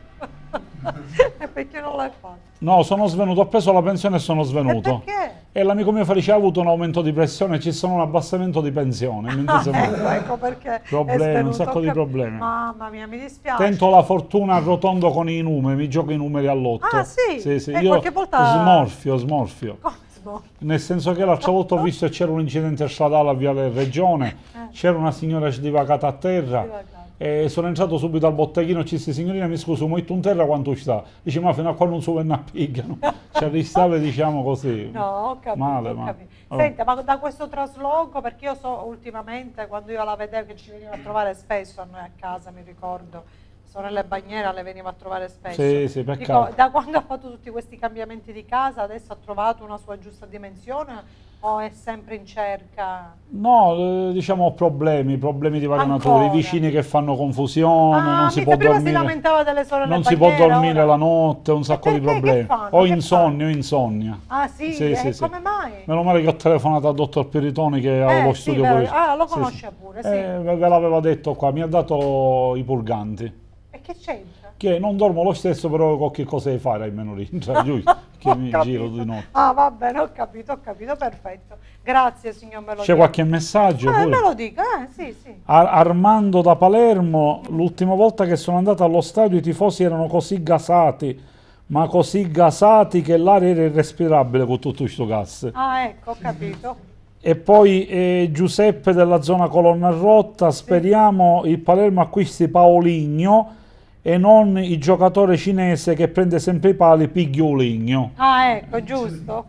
E perché non l'hai fatto? No, sono svenuto, ho preso la pensione e sono svenuto. E perché? E l'amico mio fa, ha avuto un aumento di pressione, ci sono un abbassamento di pensione. Ecco perché problemi, un sacco di problemi. Mamma mia, mi dispiace. Tento la fortuna arrotondo con i numeri, mi gioco i numeri all'otto. Ah sì? Sì. E Io qualche volta... smorfio. Come smorfio? Nel senso che l'altra volta ho visto che c'era un incidente stradale a Viale Regione, c'era una signora divagata a terra. E sono entrato subito al botteghino, ci disse, signorina mi scuso, ma in terra quanto sta? Dice, ma fino a qua non si venne a pigliano. Ci arrestava, diciamo così. No, ho capito, male. Senta, ma da questo trasloco, perché io so ultimamente, quando io la vedevo che ci veniva a trovare spesso a noi a casa, mi ricordo, sorelle Bagnera le veniva a trovare spesso. Sì, peccato. Dico, da quando ha fatto tutti questi cambiamenti di casa, adesso ha trovato una sua giusta dimensione o è sempre in cerca? No, diciamo ho problemi di varia natura, i vicini che fanno confusione, non si può dormire. Si lamentava delle sorelle non si può dormire la notte, un sacco di problemi. Ho insonnia. Ah sì? Sì. Come mai? Meno male che ho telefonato al dottor Piritoni che ha lo studio pure. Ah, lo conosce pure, sì. Ve l'aveva detto qua, mi ha dato i purganti. E che c'entra? Che non dormo lo stesso, però qualche cosa da fare almeno rientra, giusto? Che mi giro di notte. Ah, va bene, ho capito, perfetto. Grazie, signor Melodia. C'è qualche messaggio? Me lo dica, sì. Armando da Palermo, l'ultima volta che sono andato allo stadio i tifosi erano così gasati, ma così gasati che l'aria era irrespirabile con tutto questo gas. Ah, ecco, ho capito. E poi Giuseppe della zona Colonna Rotta, speriamo il Palermo acquisti Paoligno e non il giocatore cinese che prende sempre i pali, Piglioligno. Ah, ecco, giusto.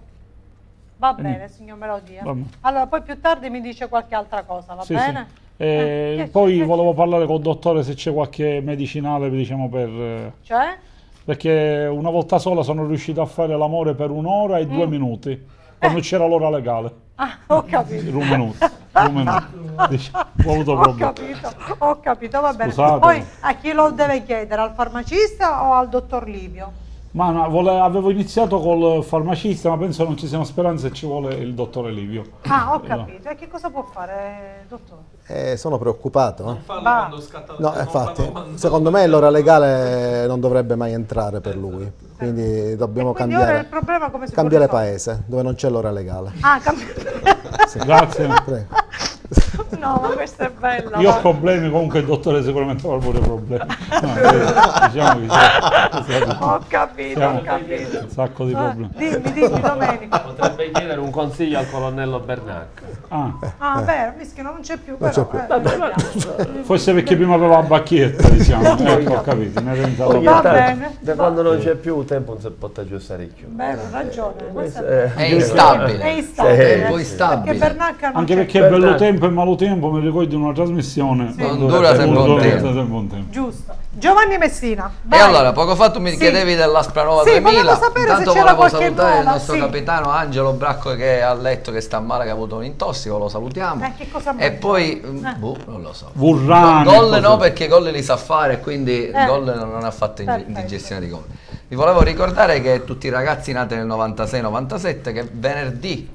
Va bene, signor Melodia. Allora, poi più tardi mi dice qualche altra cosa, va bene? Sì. Poi volevo parlare col dottore se c'è qualche medicinale, diciamo, per... Cioè? Perché una volta sola sono riuscito a fare l'amore per 1 ora e 2 minuti, quando c'era l'ora legale. Ah, ho capito. 1 minuto. Diciamo, ho avuto problemi. Ho capito, va bene. Scusate. Poi a chi lo deve chiedere? Al farmacista o al dottor Livio? Ma no, avevo iniziato col farmacista, ma penso non ci siano speranze e ci vuole il dottore Livio. Ah, ho capito. E che cosa può fare, dottore? Sono preoccupato. Non farlo quando scatta no, infatti, secondo me l'ora legale non dovrebbe mai entrare per lui. Quindi dobbiamo cambiare paese, dove non c'è l'ora legale. Ah, cambiare. Sì. Grazie. Prego. No, ma questa è bella. Io ho problemi, comunque il dottore sicuramente avrà pure problemi. No, diciamo che ho capito. Un sacco di problemi. Dimmi Domenico. Potrebbe chiedere un consiglio al colonnello Bernacco. Vero, mischio non c'è più. Però, forse perché prima aveva la bacchietta, diciamo. Ecco, ho capito. Va bene. Da quando non c'è più il tempo non si può aggiustare più. Beh, ragione. È instabile. È instabile. Anche perché è bello tempo e malo tempo, mi ricordo una trasmissione. Non dura sempre un tempo. Giusto. Giovanni Messina. E allora, poco fa tu mi chiedevi dell'Aspranova 2000. Intanto volevo salutare il nostro capitano Angelo Bracco che è a letto, che sta male, che ha avuto un intossico, lo salutiamo. Che cosa e poi, non lo so. Gol no, perché gol li sa fare, quindi gol non ha fatto indigestione di gol. Vi volevo ricordare che tutti i ragazzi nati nel 96-97 che venerdì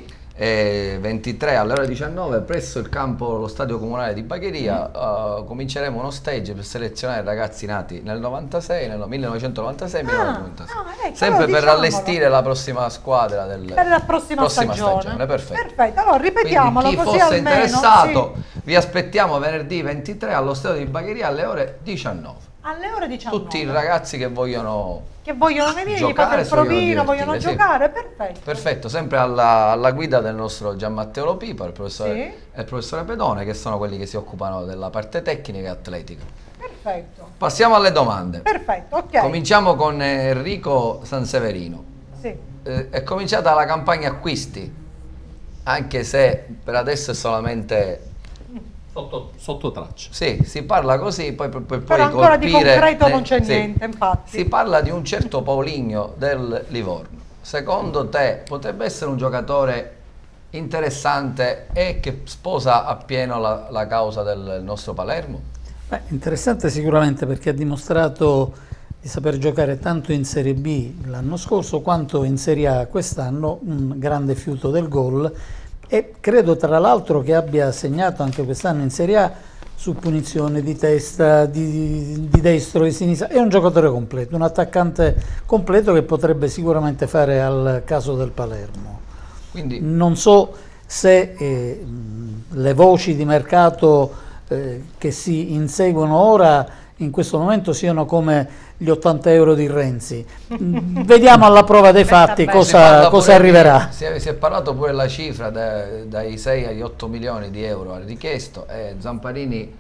23 alle ore 19 presso il campo, lo stadio comunale di Bagheria, cominceremo uno stage per selezionare ragazzi nati nel 96, nel 1996 sempre per allestire la prossima squadra per la prossima stagione. Perfetto. Allora ripetiamolo. Quindi chi fosse interessato vi aspettiamo venerdì 23 allo stadio di Bagheria alle ore 19. Alle ore 19. Tutti i ragazzi che vogliono venire, gli fate il provino, vogliono giocare, perfetto, sempre alla guida del nostro Gianmatteo Lopipa, il professore e il professore Pedone, che sono quelli che si occupano della parte tecnica e atletica. Perfetto. Passiamo alle domande. Perfetto, ok. Cominciamo con Enrico Sanseverino. È cominciata la campagna acquisti, anche se per adesso è solamente sotto traccia. Sì, si parla così, poi però ancora di concreto non c'è niente, infatti. Si parla di un certo Paulinho del Livorno. Secondo te potrebbe essere un giocatore interessante e che sposa appieno la causa del nostro Palermo? Interessante sicuramente, perché ha dimostrato di saper giocare tanto in Serie B l'anno scorso quanto in Serie A quest'anno, un grande fiuto del gol. E credo tra l'altro che abbia segnato anche quest'anno in Serie A su punizione di testa, di destro, di sinistra. È un giocatore completo, un attaccante completo che potrebbe sicuramente fare al caso del Palermo. Quindi non so se le voci di mercato che si inseguono ora in questo momento siano come gli 80 euro di Renzi. Vediamo alla prova dei fatti cosa arriverà. Si è parlato pure la cifra dai 6 agli 8 milioni di euro richiesto, e Zamparini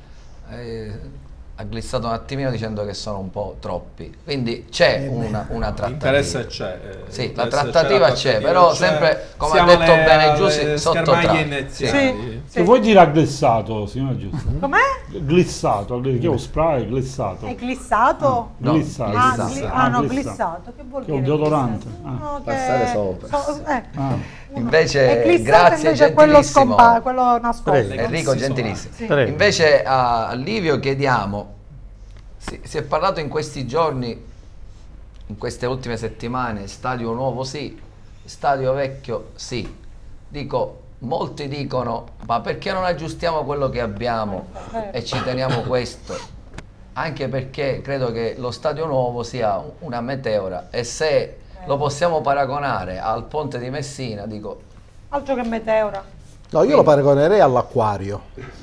ha glissato un attimino dicendo che sono un po' troppi, quindi c'è una trattativa. L'interesse c'è. Sì, la trattativa c'è, però sempre, come ha detto bene Giussi, sotto traccia. Che vuoi dire ha glissato, signora Giusto? Com'è? Glissato, che è un spray, glissato. È glissato? Glissato. No, glissato, che vuol dire? Che è un deodorante. Passare sopra. Invece, grazie, gentilissimo. Quello nascosto. Enrico, gentilissimo. Invece a Livio chiediamo, si è parlato in questi giorni, in queste ultime settimane, stadio nuovo sì, stadio vecchio sì. Molti dicono, ma perché non aggiustiamo quello che abbiamo e ci teniamo questo? Anche perché credo che lo stadio nuovo sia una meteora, e se lo possiamo paragonare al ponte di Messina, altro che meteora. No, io lo paragonerei all'acquario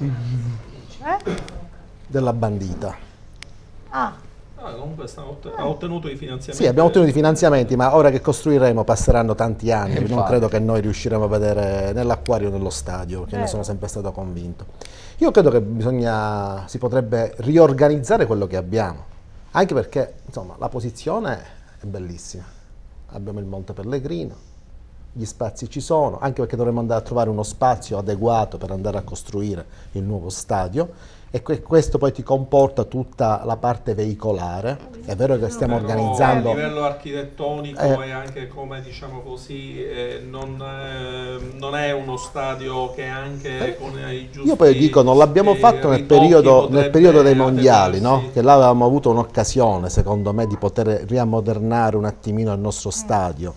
della bandita. Comunque ha ottenuto i finanziamenti. Sì, abbiamo ottenuto i finanziamenti, ma ora che costruiremo passeranno tanti anni. Non credo che noi riusciremo a vedere nell'acquario nello stadio, che ne sono sempre stato convinto. Io credo che si potrebbe riorganizzare quello che abbiamo, anche perché insomma la posizione è bellissima. Abbiamo il Monte Pellegrino, gli spazi ci sono, anche perché dovremmo andare a trovare uno spazio adeguato per andare a costruire il nuovo stadio, e questo poi ti comporta tutta la parte veicolare. È vero che stiamo organizzando a livello architettonico e anche, come diciamo così, non è uno stadio che anche con i giusti, io poi dico, non l'abbiamo fatto nel periodo dei mondiali, no? Che là avevamo avuto un'occasione, secondo me, di poter riammodernare un attimino il nostro stadio.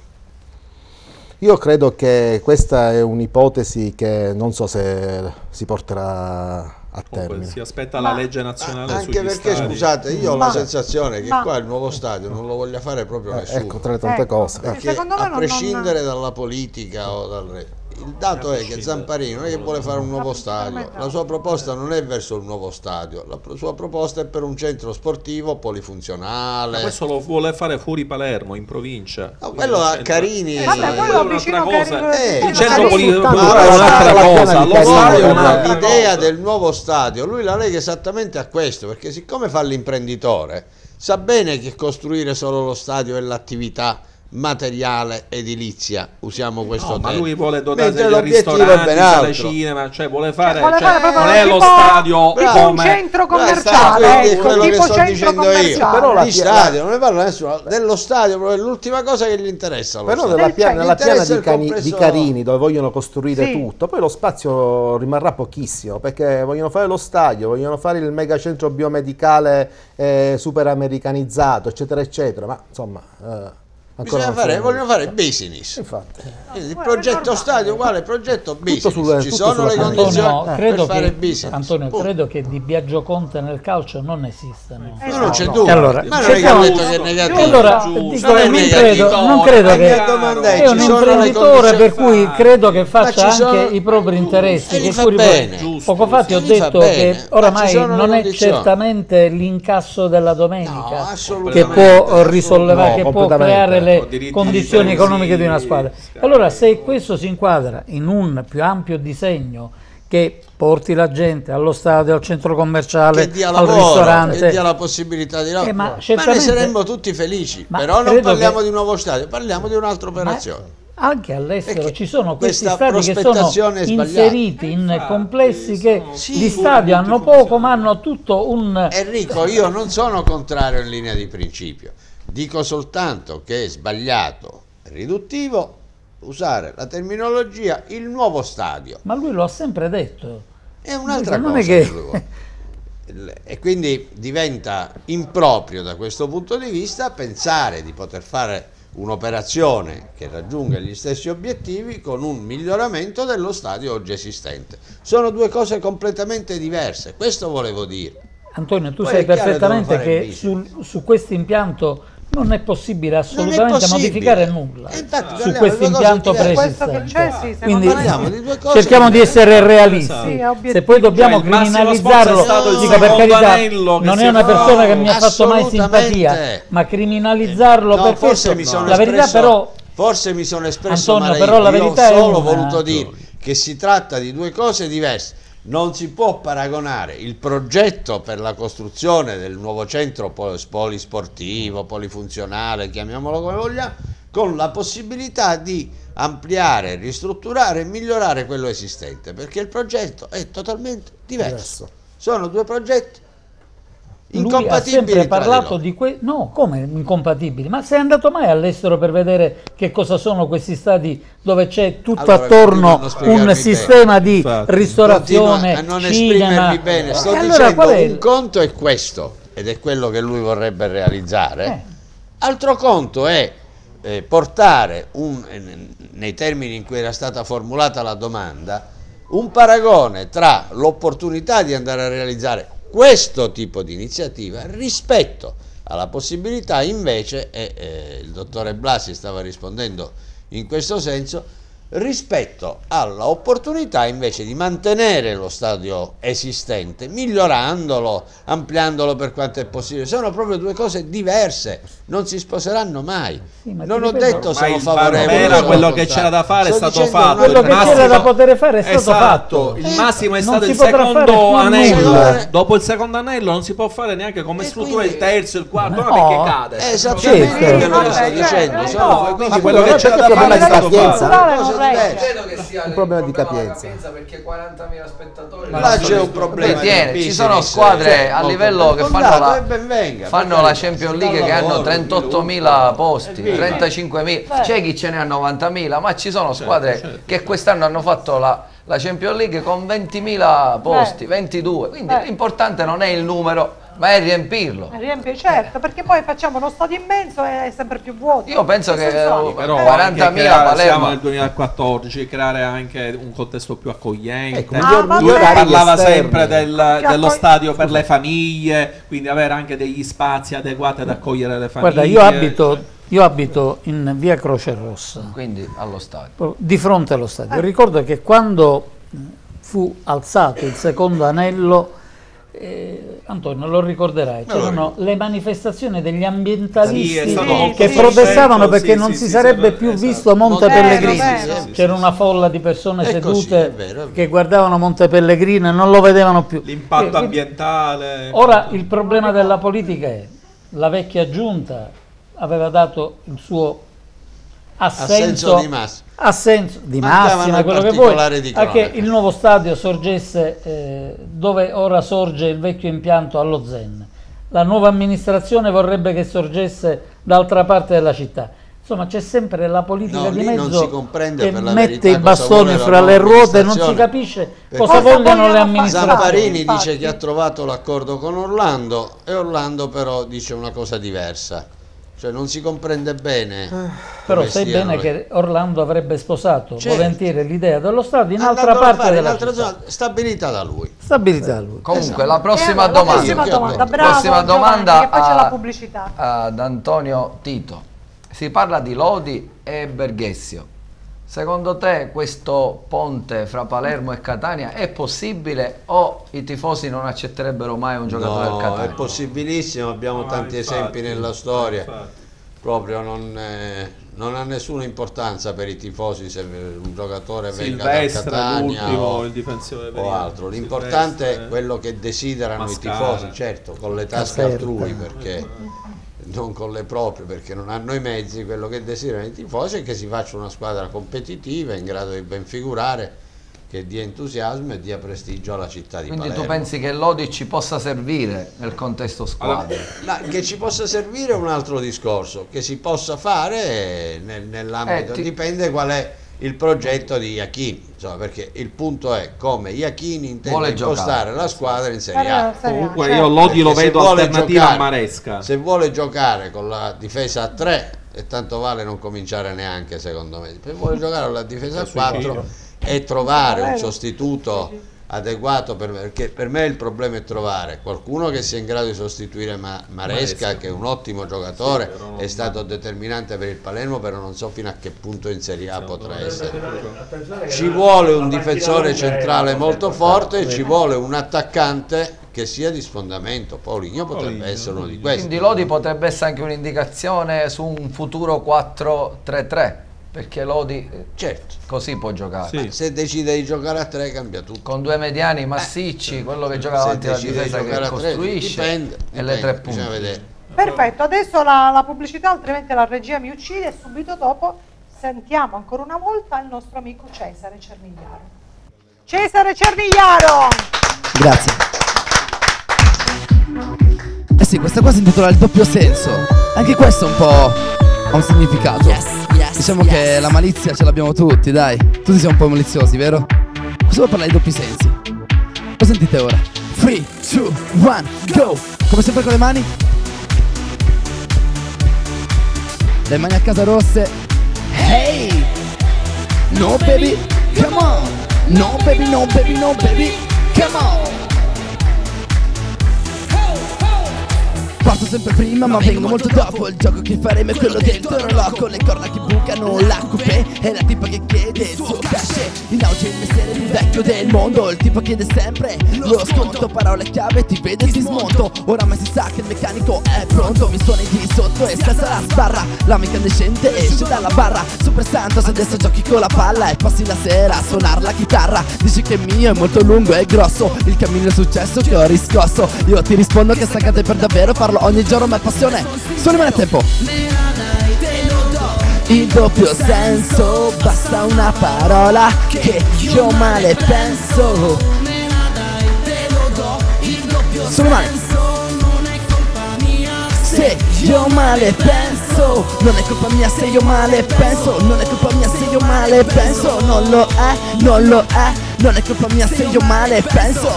Io credo che questa è un'ipotesi che non so se si porterà a termine. Si aspetta la legge nazionale anche perché stadi. Scusate, io ho la sensazione che qua il nuovo stadio non lo voglia fare proprio nessuno, ecco, tra le tante cose, perché a prescindere dalla politica o dal il dato è che Zamparini non è che vuole fare un nuovo stadio, la sua proposta non è verso il nuovo stadio, la sua proposta è per un centro sportivo polifunzionale. Ma questo lo vuole fare fuori Palermo, in provincia. No, quello a Carini quello è un'altra cosa. Il centro politico è un'altra cosa. Lo stadio, l'idea del nuovo stadio, lui la lega esattamente a questo, perché siccome fa l'imprenditore, sa bene che costruire solo lo stadio è l'attività materiale edilizia, usiamo questo termine. Ma lui vuole dotare degli ristoranti, delle cinema, cioè vuole fare non è lo stadio come un centro commerciale, quello che sto dicendo io. Però di stadio non ne parla nessuno, dello stadio proprio è l'ultima cosa che gli interessa. Però nella piana di Carini, dove vogliono costruire tutto, poi lo spazio rimarrà pochissimo, perché vogliono fare lo stadio, vogliono fare il megacentro biomedicale super americanizzato, eccetera eccetera, ma insomma vogliono fare business. Infatti. Il progetto stadio uguale il progetto business. Ci sono le condizioni per fare business. Antonio, credo che di Biagio Conte nel calcio non esistano. Non c'è dubbio. Allora, ma non è che ha detto che è negativo. Allora, non credo che è un imprenditore, per cui credo che faccia anche i propri interessi. Poco fa ti ho detto che oramai non è certamente l'incasso della domenica che può risollevare, che può creare le condizioni economiche di una squadra. Allora, se questo si inquadra in un più ampio disegno che porti la gente allo stadio, al centro commerciale, al ristorante, che dia la possibilità di lavoro, ma ne saremmo tutti felici. Però non parliamo di un nuovo stadio, parliamo di un'altra operazione. Anche all'estero ci sono questi stadi che sono inseriti in complessi che di stadio hanno poco, ma hanno tutto un... Enrico, io non sono contrario in linea di principio. Dico soltanto che è sbagliato, è riduttivo usare la terminologia il nuovo stadio. Ma lui lo ha sempre detto. È un'altra cosa. E quindi diventa improprio da questo punto di vista pensare di poter fare un'operazione che raggiunga gli stessi obiettivi con un miglioramento dello stadio oggi esistente. Sono due cose completamente diverse, questo volevo dire. Antonio, tu sai perfettamente che su questo impianto non è possibile assolutamente modificare nulla su questo impianto preesistente. Quindi cerchiamo di essere realisti. Se poi dobbiamo criminalizzarlo, dico per carità, non è una persona che mi ha fatto mai simpatia, ma criminalizzarlo per questo, la verità però... Forse mi sono espresso Antonio, però la verità io ho solo voluto dire che si tratta di due cose diverse. Non si può paragonare il progetto per la costruzione del nuovo centro polisportivo, polifunzionale, chiamiamolo come vogliamo, con la possibilità di ampliare, ristrutturare e migliorare quello esistente, perché il progetto è totalmente diverso. Sono due progetti incompatibili. Lui ha sempre parlato di no, come incompatibili? Ma sei andato mai all'estero per vedere che cosa sono questi stadi dove c'è tutto attorno un sistema di ristorazione, a non cinema? Esprimermi bene. Sto dicendo un conto è questo, ed è quello che lui vorrebbe realizzare. Altro conto è portare nei termini in cui era stata formulata la domanda, un paragone tra l'opportunità di andare a realizzare questo tipo di iniziativa rispetto alla possibilità invece, e il dottore Blasi stava rispondendo in questo senso, rispetto all'opportunità invece di mantenere lo stadio esistente, migliorandolo, ampliandolo per quanto è possibile. Sono proprio due cose diverse, non si sposeranno mai. Non ho detto sono favorevole. Quello che c'era da fare è stato fatto. Quello che c'era da poter fare è stato fatto. Il massimo è stato il secondo anello. Dopo il secondo anello non si può fare neanche come struttura il terzo, il quarto, perché cade. Esattamente quello che sto dicendo. Quindi quello che c'era da fare è stato fatto. Credo che sia un problema di capienza perché 40.000 spettatori là c'è un problema ci sono squadre a livello che fanno la Champions League che hanno 38.000 posti, 35.000, c'è chi ce ne ha 90.000, ma ci sono squadre che quest'anno hanno fatto la Champions League con 20.000 posti, 22, quindi l'importante non è il numero ma è riempirlo. Certo, perché poi facciamo uno stadio immenso e è sempre più vuoto. Io penso che però 40.000 Palermo. Siamo nel 2014, creare anche un contesto più accogliente. Parlava sempre dello stadio per le famiglie, quindi avere anche degli spazi adeguati ad accogliere le famiglie. Guarda, io abito in via Croce Rossa, quindi allo stadio, di fronte allo stadio. Ricordo che quando fu alzato il secondo anello, Antonio lo ricorderai, c'erano le manifestazioni degli ambientalisti che protestavano perché non si sarebbe più visto Monte Pellegrino. C'era una folla di persone sedute che guardavano Monte Pellegrino e non lo vedevano più. L'impatto ambientale. Ora il problema della politica è la vecchia giunta aveva dato il suo assenso di massima, quello che vuoi, a che il nuovo stadio sorgesse dove ora sorge il vecchio impianto allo Zen. La nuova amministrazione vorrebbe che sorgesse d'altra parte della città. Insomma, c'è sempre la politica di mezzo che mette i bastoni fra le ruote e non si capisce cosa vogliono le amministrazioni. Zamparini dice che ha trovato l'accordo con Orlando e Orlando però dice una cosa diversa. Cioè non si comprende bene. Però sai bene che Orlando avrebbe sposato volentieri l'idea dello stadio in altra parte della città. Stabilita da lui. Comunque la prossima domanda ad Antonio Tito. Si parla di Lodi e Berghessio. Secondo te questo ponte fra Palermo e Catania è possibile o i tifosi non accetterebbero mai un giocatore del Catania? No, è possibilissimo, abbiamo tanti esempi nella storia. Proprio non ha nessuna importanza per i tifosi se un giocatore venga da Catania o altro. L'importante è quello che desiderano i tifosi, certo, con le tasche altrui, perché non con le proprie, perché non hanno i mezzi. Quello che desiderano i tifosi è che si faccia una squadra competitiva in grado di ben figurare, che dia entusiasmo e dia prestigio alla città di Palermo. Quindi tu pensi che Lodi ci possa servire nel contesto squadra? Che ci possa servire è un altro discorso, che si possa fare nell'ambito, dipende qual è il progetto di Iachini, insomma, perché il punto è come Iachini intende impostare la squadra in Serie A. Comunque io Lodi lo vedo alternativa a Maresca. Se vuole giocare con la difesa a 3, e tanto vale non cominciare neanche, secondo me. Se vuole giocare con la difesa a 4 e trovare un sostituto adeguato, perché per me il problema è trovare qualcuno che sia in grado di sostituire Maresca, che è un ottimo giocatore, è stato determinante per il Palermo, però non so fino a che punto in Serie A potrà essere. Ci vuole un difensore centrale molto forte e ci vuole un attaccante che sia di sfondamento. Paulinho potrebbe essere uno di questi. Quindi Lodi potrebbe essere anche un'indicazione su un futuro 4-3-3. Perché Lodi così può giocare. Se decide di giocare a 3 cambia tutto. Con due mediani massicci, quello che gioca avanti la difesa che costruisce dipende, e le 3 punti. Perfetto, adesso la pubblicità, altrimenti la regia mi uccide, e subito dopo sentiamo ancora una volta il nostro amico Cesare Cernigliaro. Cesare Cernigliaro! Grazie. Eh sì, questa qua si intitola Il doppio senso. Anche questo un po' ha un significato. Diciamo che la malizia ce l'abbiamo tutti, dai. Tutti siamo un po' maliziosi, vero? Cosa vuoi parlare di doppi sensi? Lo sentite ora. 3, 2, 1, go! Come sempre con le mani. Le mani a casa rosse. Hey! No baby, come on! No baby, no baby, no baby, come on! Parto sempre prima ma vengo molto dopo. Il gioco che faremo è quello del toro loco. Le corna che bloccano la coupé. È la tipa che chiede il suo cachet. In auge il mestiere più vecchio del mondo, il tipo chiede sempre lo sconto. Parole chiave, ti vede e ti smonto. Oramai si sa che il meccanico è pronto. Mi suoni di sotto e scalza la sbarra. La incandescente esce dalla barra. Super Santos adesso giochi con la palla e passi la sera a suonare la chitarra. Dici che il mio è molto lungo e grosso, il cammino è successo che ho riscosso. Io ti rispondo che stancate per davvero, parlo ogni giorno ma è passione. Solo rimane tempo. Il doppio senso, basta una parola che io male penso. Solo male. Se io male penso, non è colpa mia se io male penso. Non è colpa mia se io male penso. Non lo è, non lo è. Non è colpa mia se io male penso.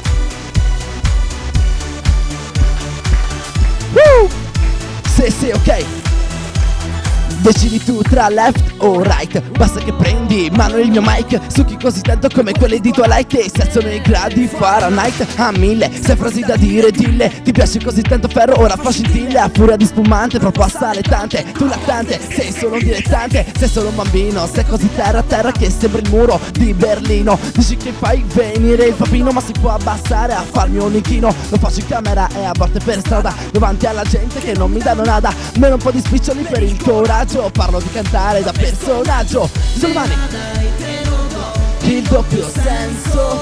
Sì, ok. Decidi tu tra left o right, basta che prendi in mano il mio mic. Succhi così tanto come quelli di Twilight che si alzano i gradi Fahrenheit a 1000. Sei frasi da dire, dille. Ti piace così tanto ferro, ora fa scintille. A furia di spumante, proprio assale tante. Tu lattante, sei solo un dilettante. Sei solo un bambino, sei così terra a terra che sembra il muro di Berlino. Dici che fai venire il papino, ma si può abbassare a farmi un inchino. Lo faccio in camera e a volte per strada, davanti alla gente che non mi danno nada. Meno un po' di spiccioli per il coraggio. Parlo di cantare da personaggio. Sulle mani. Il doppio senso,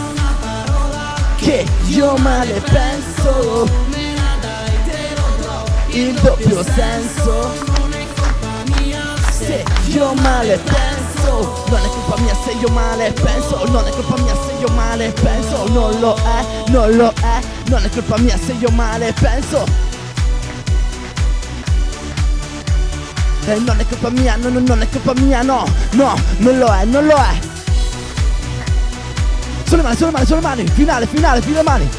che io male penso. Il doppio senso, se io male penso. Non è colpa mia se io male penso. Non è colpa mia se io male penso. Non lo è, non lo è. Non è colpa mia se io male penso. Non è colpa mia, no, non è colpa mia, no, no, non lo è, non lo è. Sulle mani, sulle mani, sulle mani, finale, finale, fino alle mani.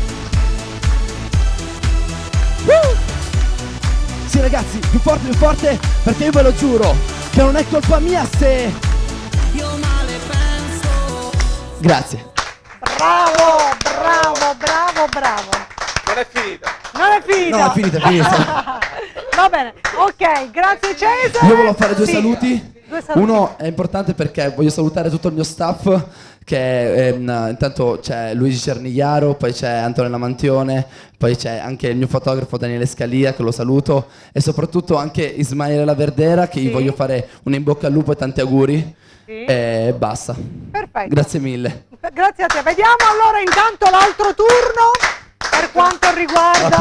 Sì ragazzi, più forte, perché io ve lo giuro che non è colpa mia se io male penso. Grazie. Bravo, bravo, bravo, bravo. Non è finita. Non è finita. No, è finita, è finita. Va bene, ok, grazie Cesare. Io volevo fare due saluti. Uno è importante perché voglio salutare tutto il mio staff, che intanto c'è Luigi Cernigliaro, poi c'è Antonella Mantione, poi c'è anche il mio fotografo Daniele Scalia, che lo saluto, e soprattutto anche Ismaele Laverdera, che gli voglio fare un in bocca al lupo e tanti auguri. E basta. Perfetto. Grazie mille. Grazie a te. Vediamo allora intanto l'altro turno per quanto riguarda.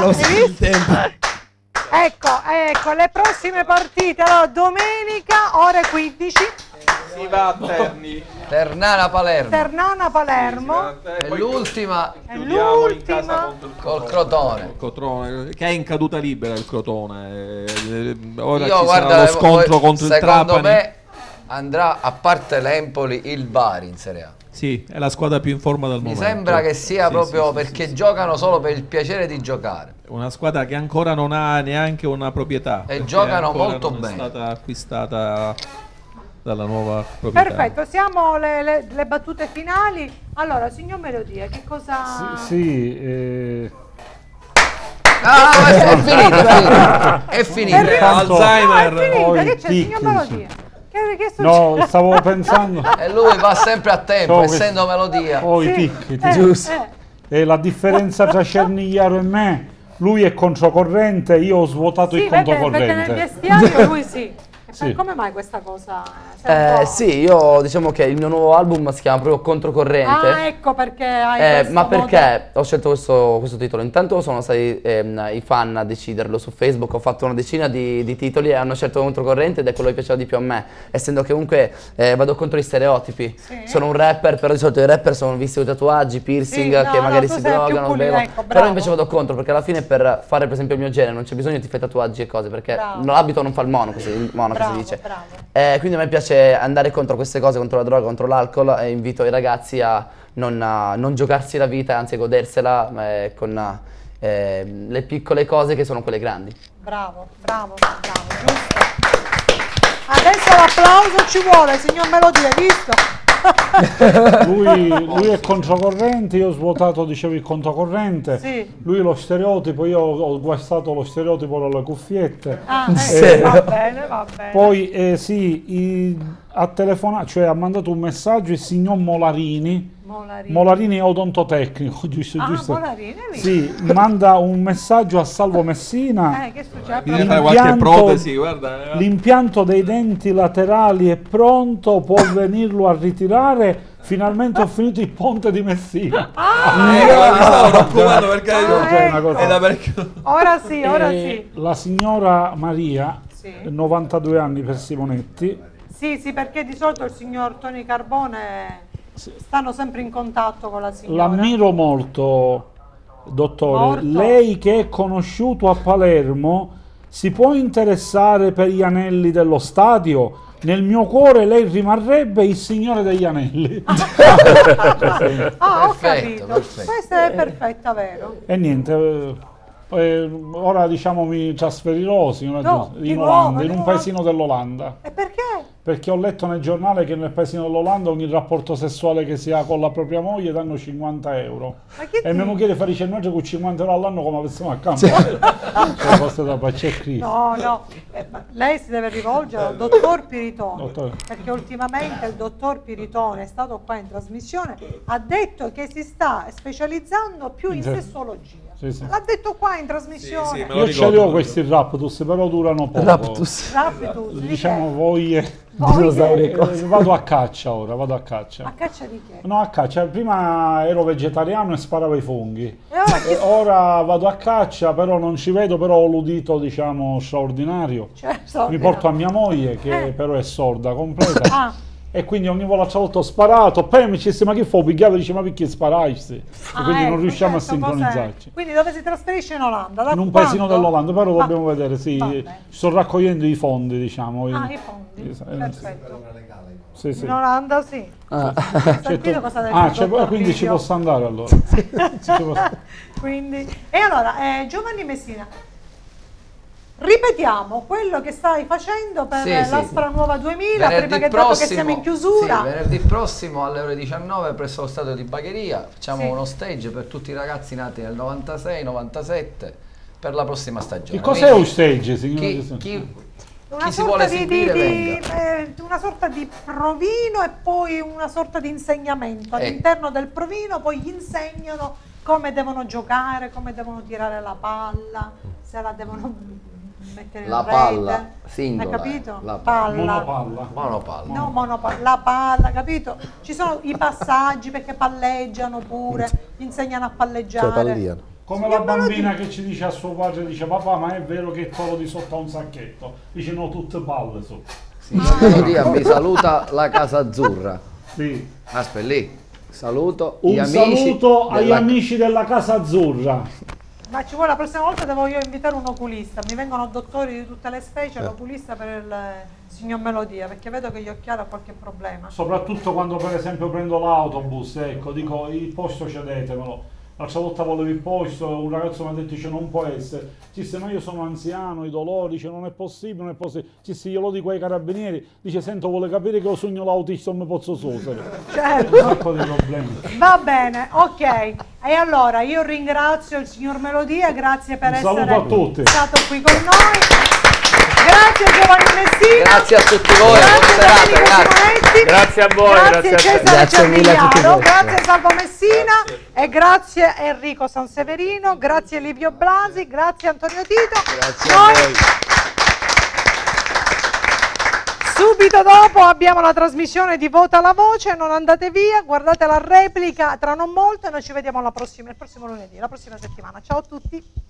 Ecco, le prossime partite. Allora, domenica, ore 15. Si va a Terni. Ternana-Palermo. Ternana-Palermo. E l'ultima in casa col Crotone. Che è in caduta libera il Crotone. Ora Io ci guarda, sarà lo scontro contro il Trapani. Secondo me andrà, a parte l'Empoli, il Bari in Serie A. Sì, è la squadra più in forma del momento. Mi sembra che sia proprio perché giocano solo per il piacere di giocare. Una squadra che ancora non ha neanche una proprietà. E giocano molto non bene. È stata acquistata dalla nuova proprietà. Perfetto, siamo le battute finali. Allora, signor Melodia, che cosa... Sì, è finita. È finita. Alzheimer. No, è finita, che c'è, signor Melodia? Che no, stavo pensando. E lui va sempre a tempo, essendo Melodia. I ticchi, giusto. E la differenza tra Cernigliaro e me, lui è controcorrente, io ho svuotato il controcorrente. Perché nel vestiario lui sì. Sì. Come mai questa cosa? Sì, io diciamo che il mio nuovo album si chiama proprio Controcorrente. Ah, ecco perché hai ma perché ho scelto questo titolo? Intanto sono stati i fan a deciderlo su Facebook, ho fatto una decina di titoli e hanno scelto Controcorrente ed è quello che piaceva di più a me, essendo che comunque vado contro gli stereotipi. Sì. Sono un rapper, però di solito i rapper sono visti con tatuaggi, piercing, che magari si drogano, ecco, però invece vado contro, perché alla fine per fare per esempio il mio genere non c'è bisogno di fare tatuaggi e cose, perché l'abito non fa il monaco, si dice. Quindi a me piace andare contro queste cose, contro la droga, contro l'alcol, e invito i ragazzi a non giocarsi la vita, anzi godersela con le piccole cose che sono quelle grandi. Bravo, giusto. Adesso l'applauso ci vuole, signor Melodia, visto? lui è controcorrente, io ho svuotato, dicevi, il controcorrente. Sì. Lui lo stereotipo, io ho guastato lo stereotipo con le cuffiette. Va bene, va bene. Poi ha telefonato, cioè ha mandato un messaggio il signor Molarini è odontotecnico, giusto? Molarini lì. Sì, manda un messaggio a Salvo Messina. Che succede? L'impianto dei denti laterali è pronto, può venirlo a ritirare. Finalmente ho finito il ponte di Messina. Mi stavo preoccupando perché ora sì. La signora Maria, 92 anni per Simonetti. Sì, perché di solito il signor Tony Carbone stanno sempre in contatto con la signora. L'ammiro molto, dottore. Lei che è conosciuto a Palermo, si può interessare per gli anelli dello stadio? Nel mio cuore lei rimarrebbe il signore degli anelli. Ho capito. Questa è perfetta, vero? E niente, ora diciamo mi trasferirò, signora, in Olanda, in un paesino dell'Olanda. E perché? Perché ho letto nel giornale che nel paesino dell'Olanda ogni rapporto sessuale che si ha con la propria moglie danno 50 euro. E mia moglie fa dice noi con 50 euro all'anno come avessimo a campo. No, lei si deve rivolgere al dottor Piritone, perché ultimamente il dottor Piritone è stato qua in trasmissione, ha detto che si sta specializzando più in sessologia. L'ha detto qua in trasmissione. Io ce li ho questi raptus, però durano poco. Raptus, diciamo voglie. Vado a caccia ora, A caccia di che? No, a caccia. Prima ero vegetariano e sparavo i funghi. Ora vado a caccia, però non ci vedo, però ho l'udito, diciamo, straordinario. Mi porto a mia moglie, che però è sorda completa. E quindi ogni volta ho sparato, poi mi disse ma che fa, pigliava e dice ma perché sparasti? Quindi non riusciamo a sincronizzarci. Quindi dove si trasferisce in Olanda? In un paesino dell'Olanda, però dobbiamo vedere, sto raccogliendo i fondi, diciamo. I fondi, perfetto. Sì. In Olanda sì. Quindi ci posso andare allora. Quindi, e allora, Giovanni Messina, ripetiamo quello che stai facendo per l'Aspra Nuova 2000, prima che dato che siamo in chiusura. Venerdì prossimo alle ore 19 presso lo stadio di Bagheria facciamo uno stage per tutti i ragazzi nati nel 96-97 per la prossima stagione. Che cos'è un stage, signore? Chi si vuole esibire venga. Una sorta di provino e poi una sorta di insegnamento. All'interno del provino poi gli insegnano come devono giocare, come devono tirare la palla, se la devono mettere la in palla rete. singola, hai capito? La Monopalla. No, monopalla, la palla, capito? Ci sono i passaggi perché palleggiano pure, gli insegnano a palleggiare. Come la bambina che ci dice a suo padre, dice papà ma è vero che toro di sotto ha un sacchetto? Dice no, tutte palle su. Mi saluta la Casa Azzurra. Sì. Aspetta lì. Saluto saluto agli amici della Casa Azzurra. Ma ci vuole, la prossima volta devo io invitare un oculista, mi vengono dottori di tutte le specie, l'oculista per il signor Melodia, perché vedo che gli occhiali ha qualche problema. Soprattutto quando per esempio prendo l'autobus, ecco, dico il posto cedetemelo. L'altra volta volevo il posto, un ragazzo mi ha detto dice non può essere, disse ma io sono anziano, i dolori, dice non è possibile, non è possibile, disse io lo dico ai carabinieri, dice sento vuole capire che ho sogno l'autista non mi posso sosere. Certo. Un sacco di problemi. Va bene, ok, e allora io ringrazio il signor Melodia, grazie per essere stato qui con noi. Grazie Giovanni Messina. Grazie a tutti voi. Grazie a voi. Grazie Cesare Cermigliano. Grazie Salvo Messina. E grazie Enrico Sanseverino. Grazie Livio Blasi. Grazie Antonio Tito. Grazie a voi. Subito dopo abbiamo la trasmissione di Vota la Voce. Non andate via. Guardate la replica tra non molto e noi ci vediamo il prossimo lunedì, la prossima settimana. Ciao a tutti.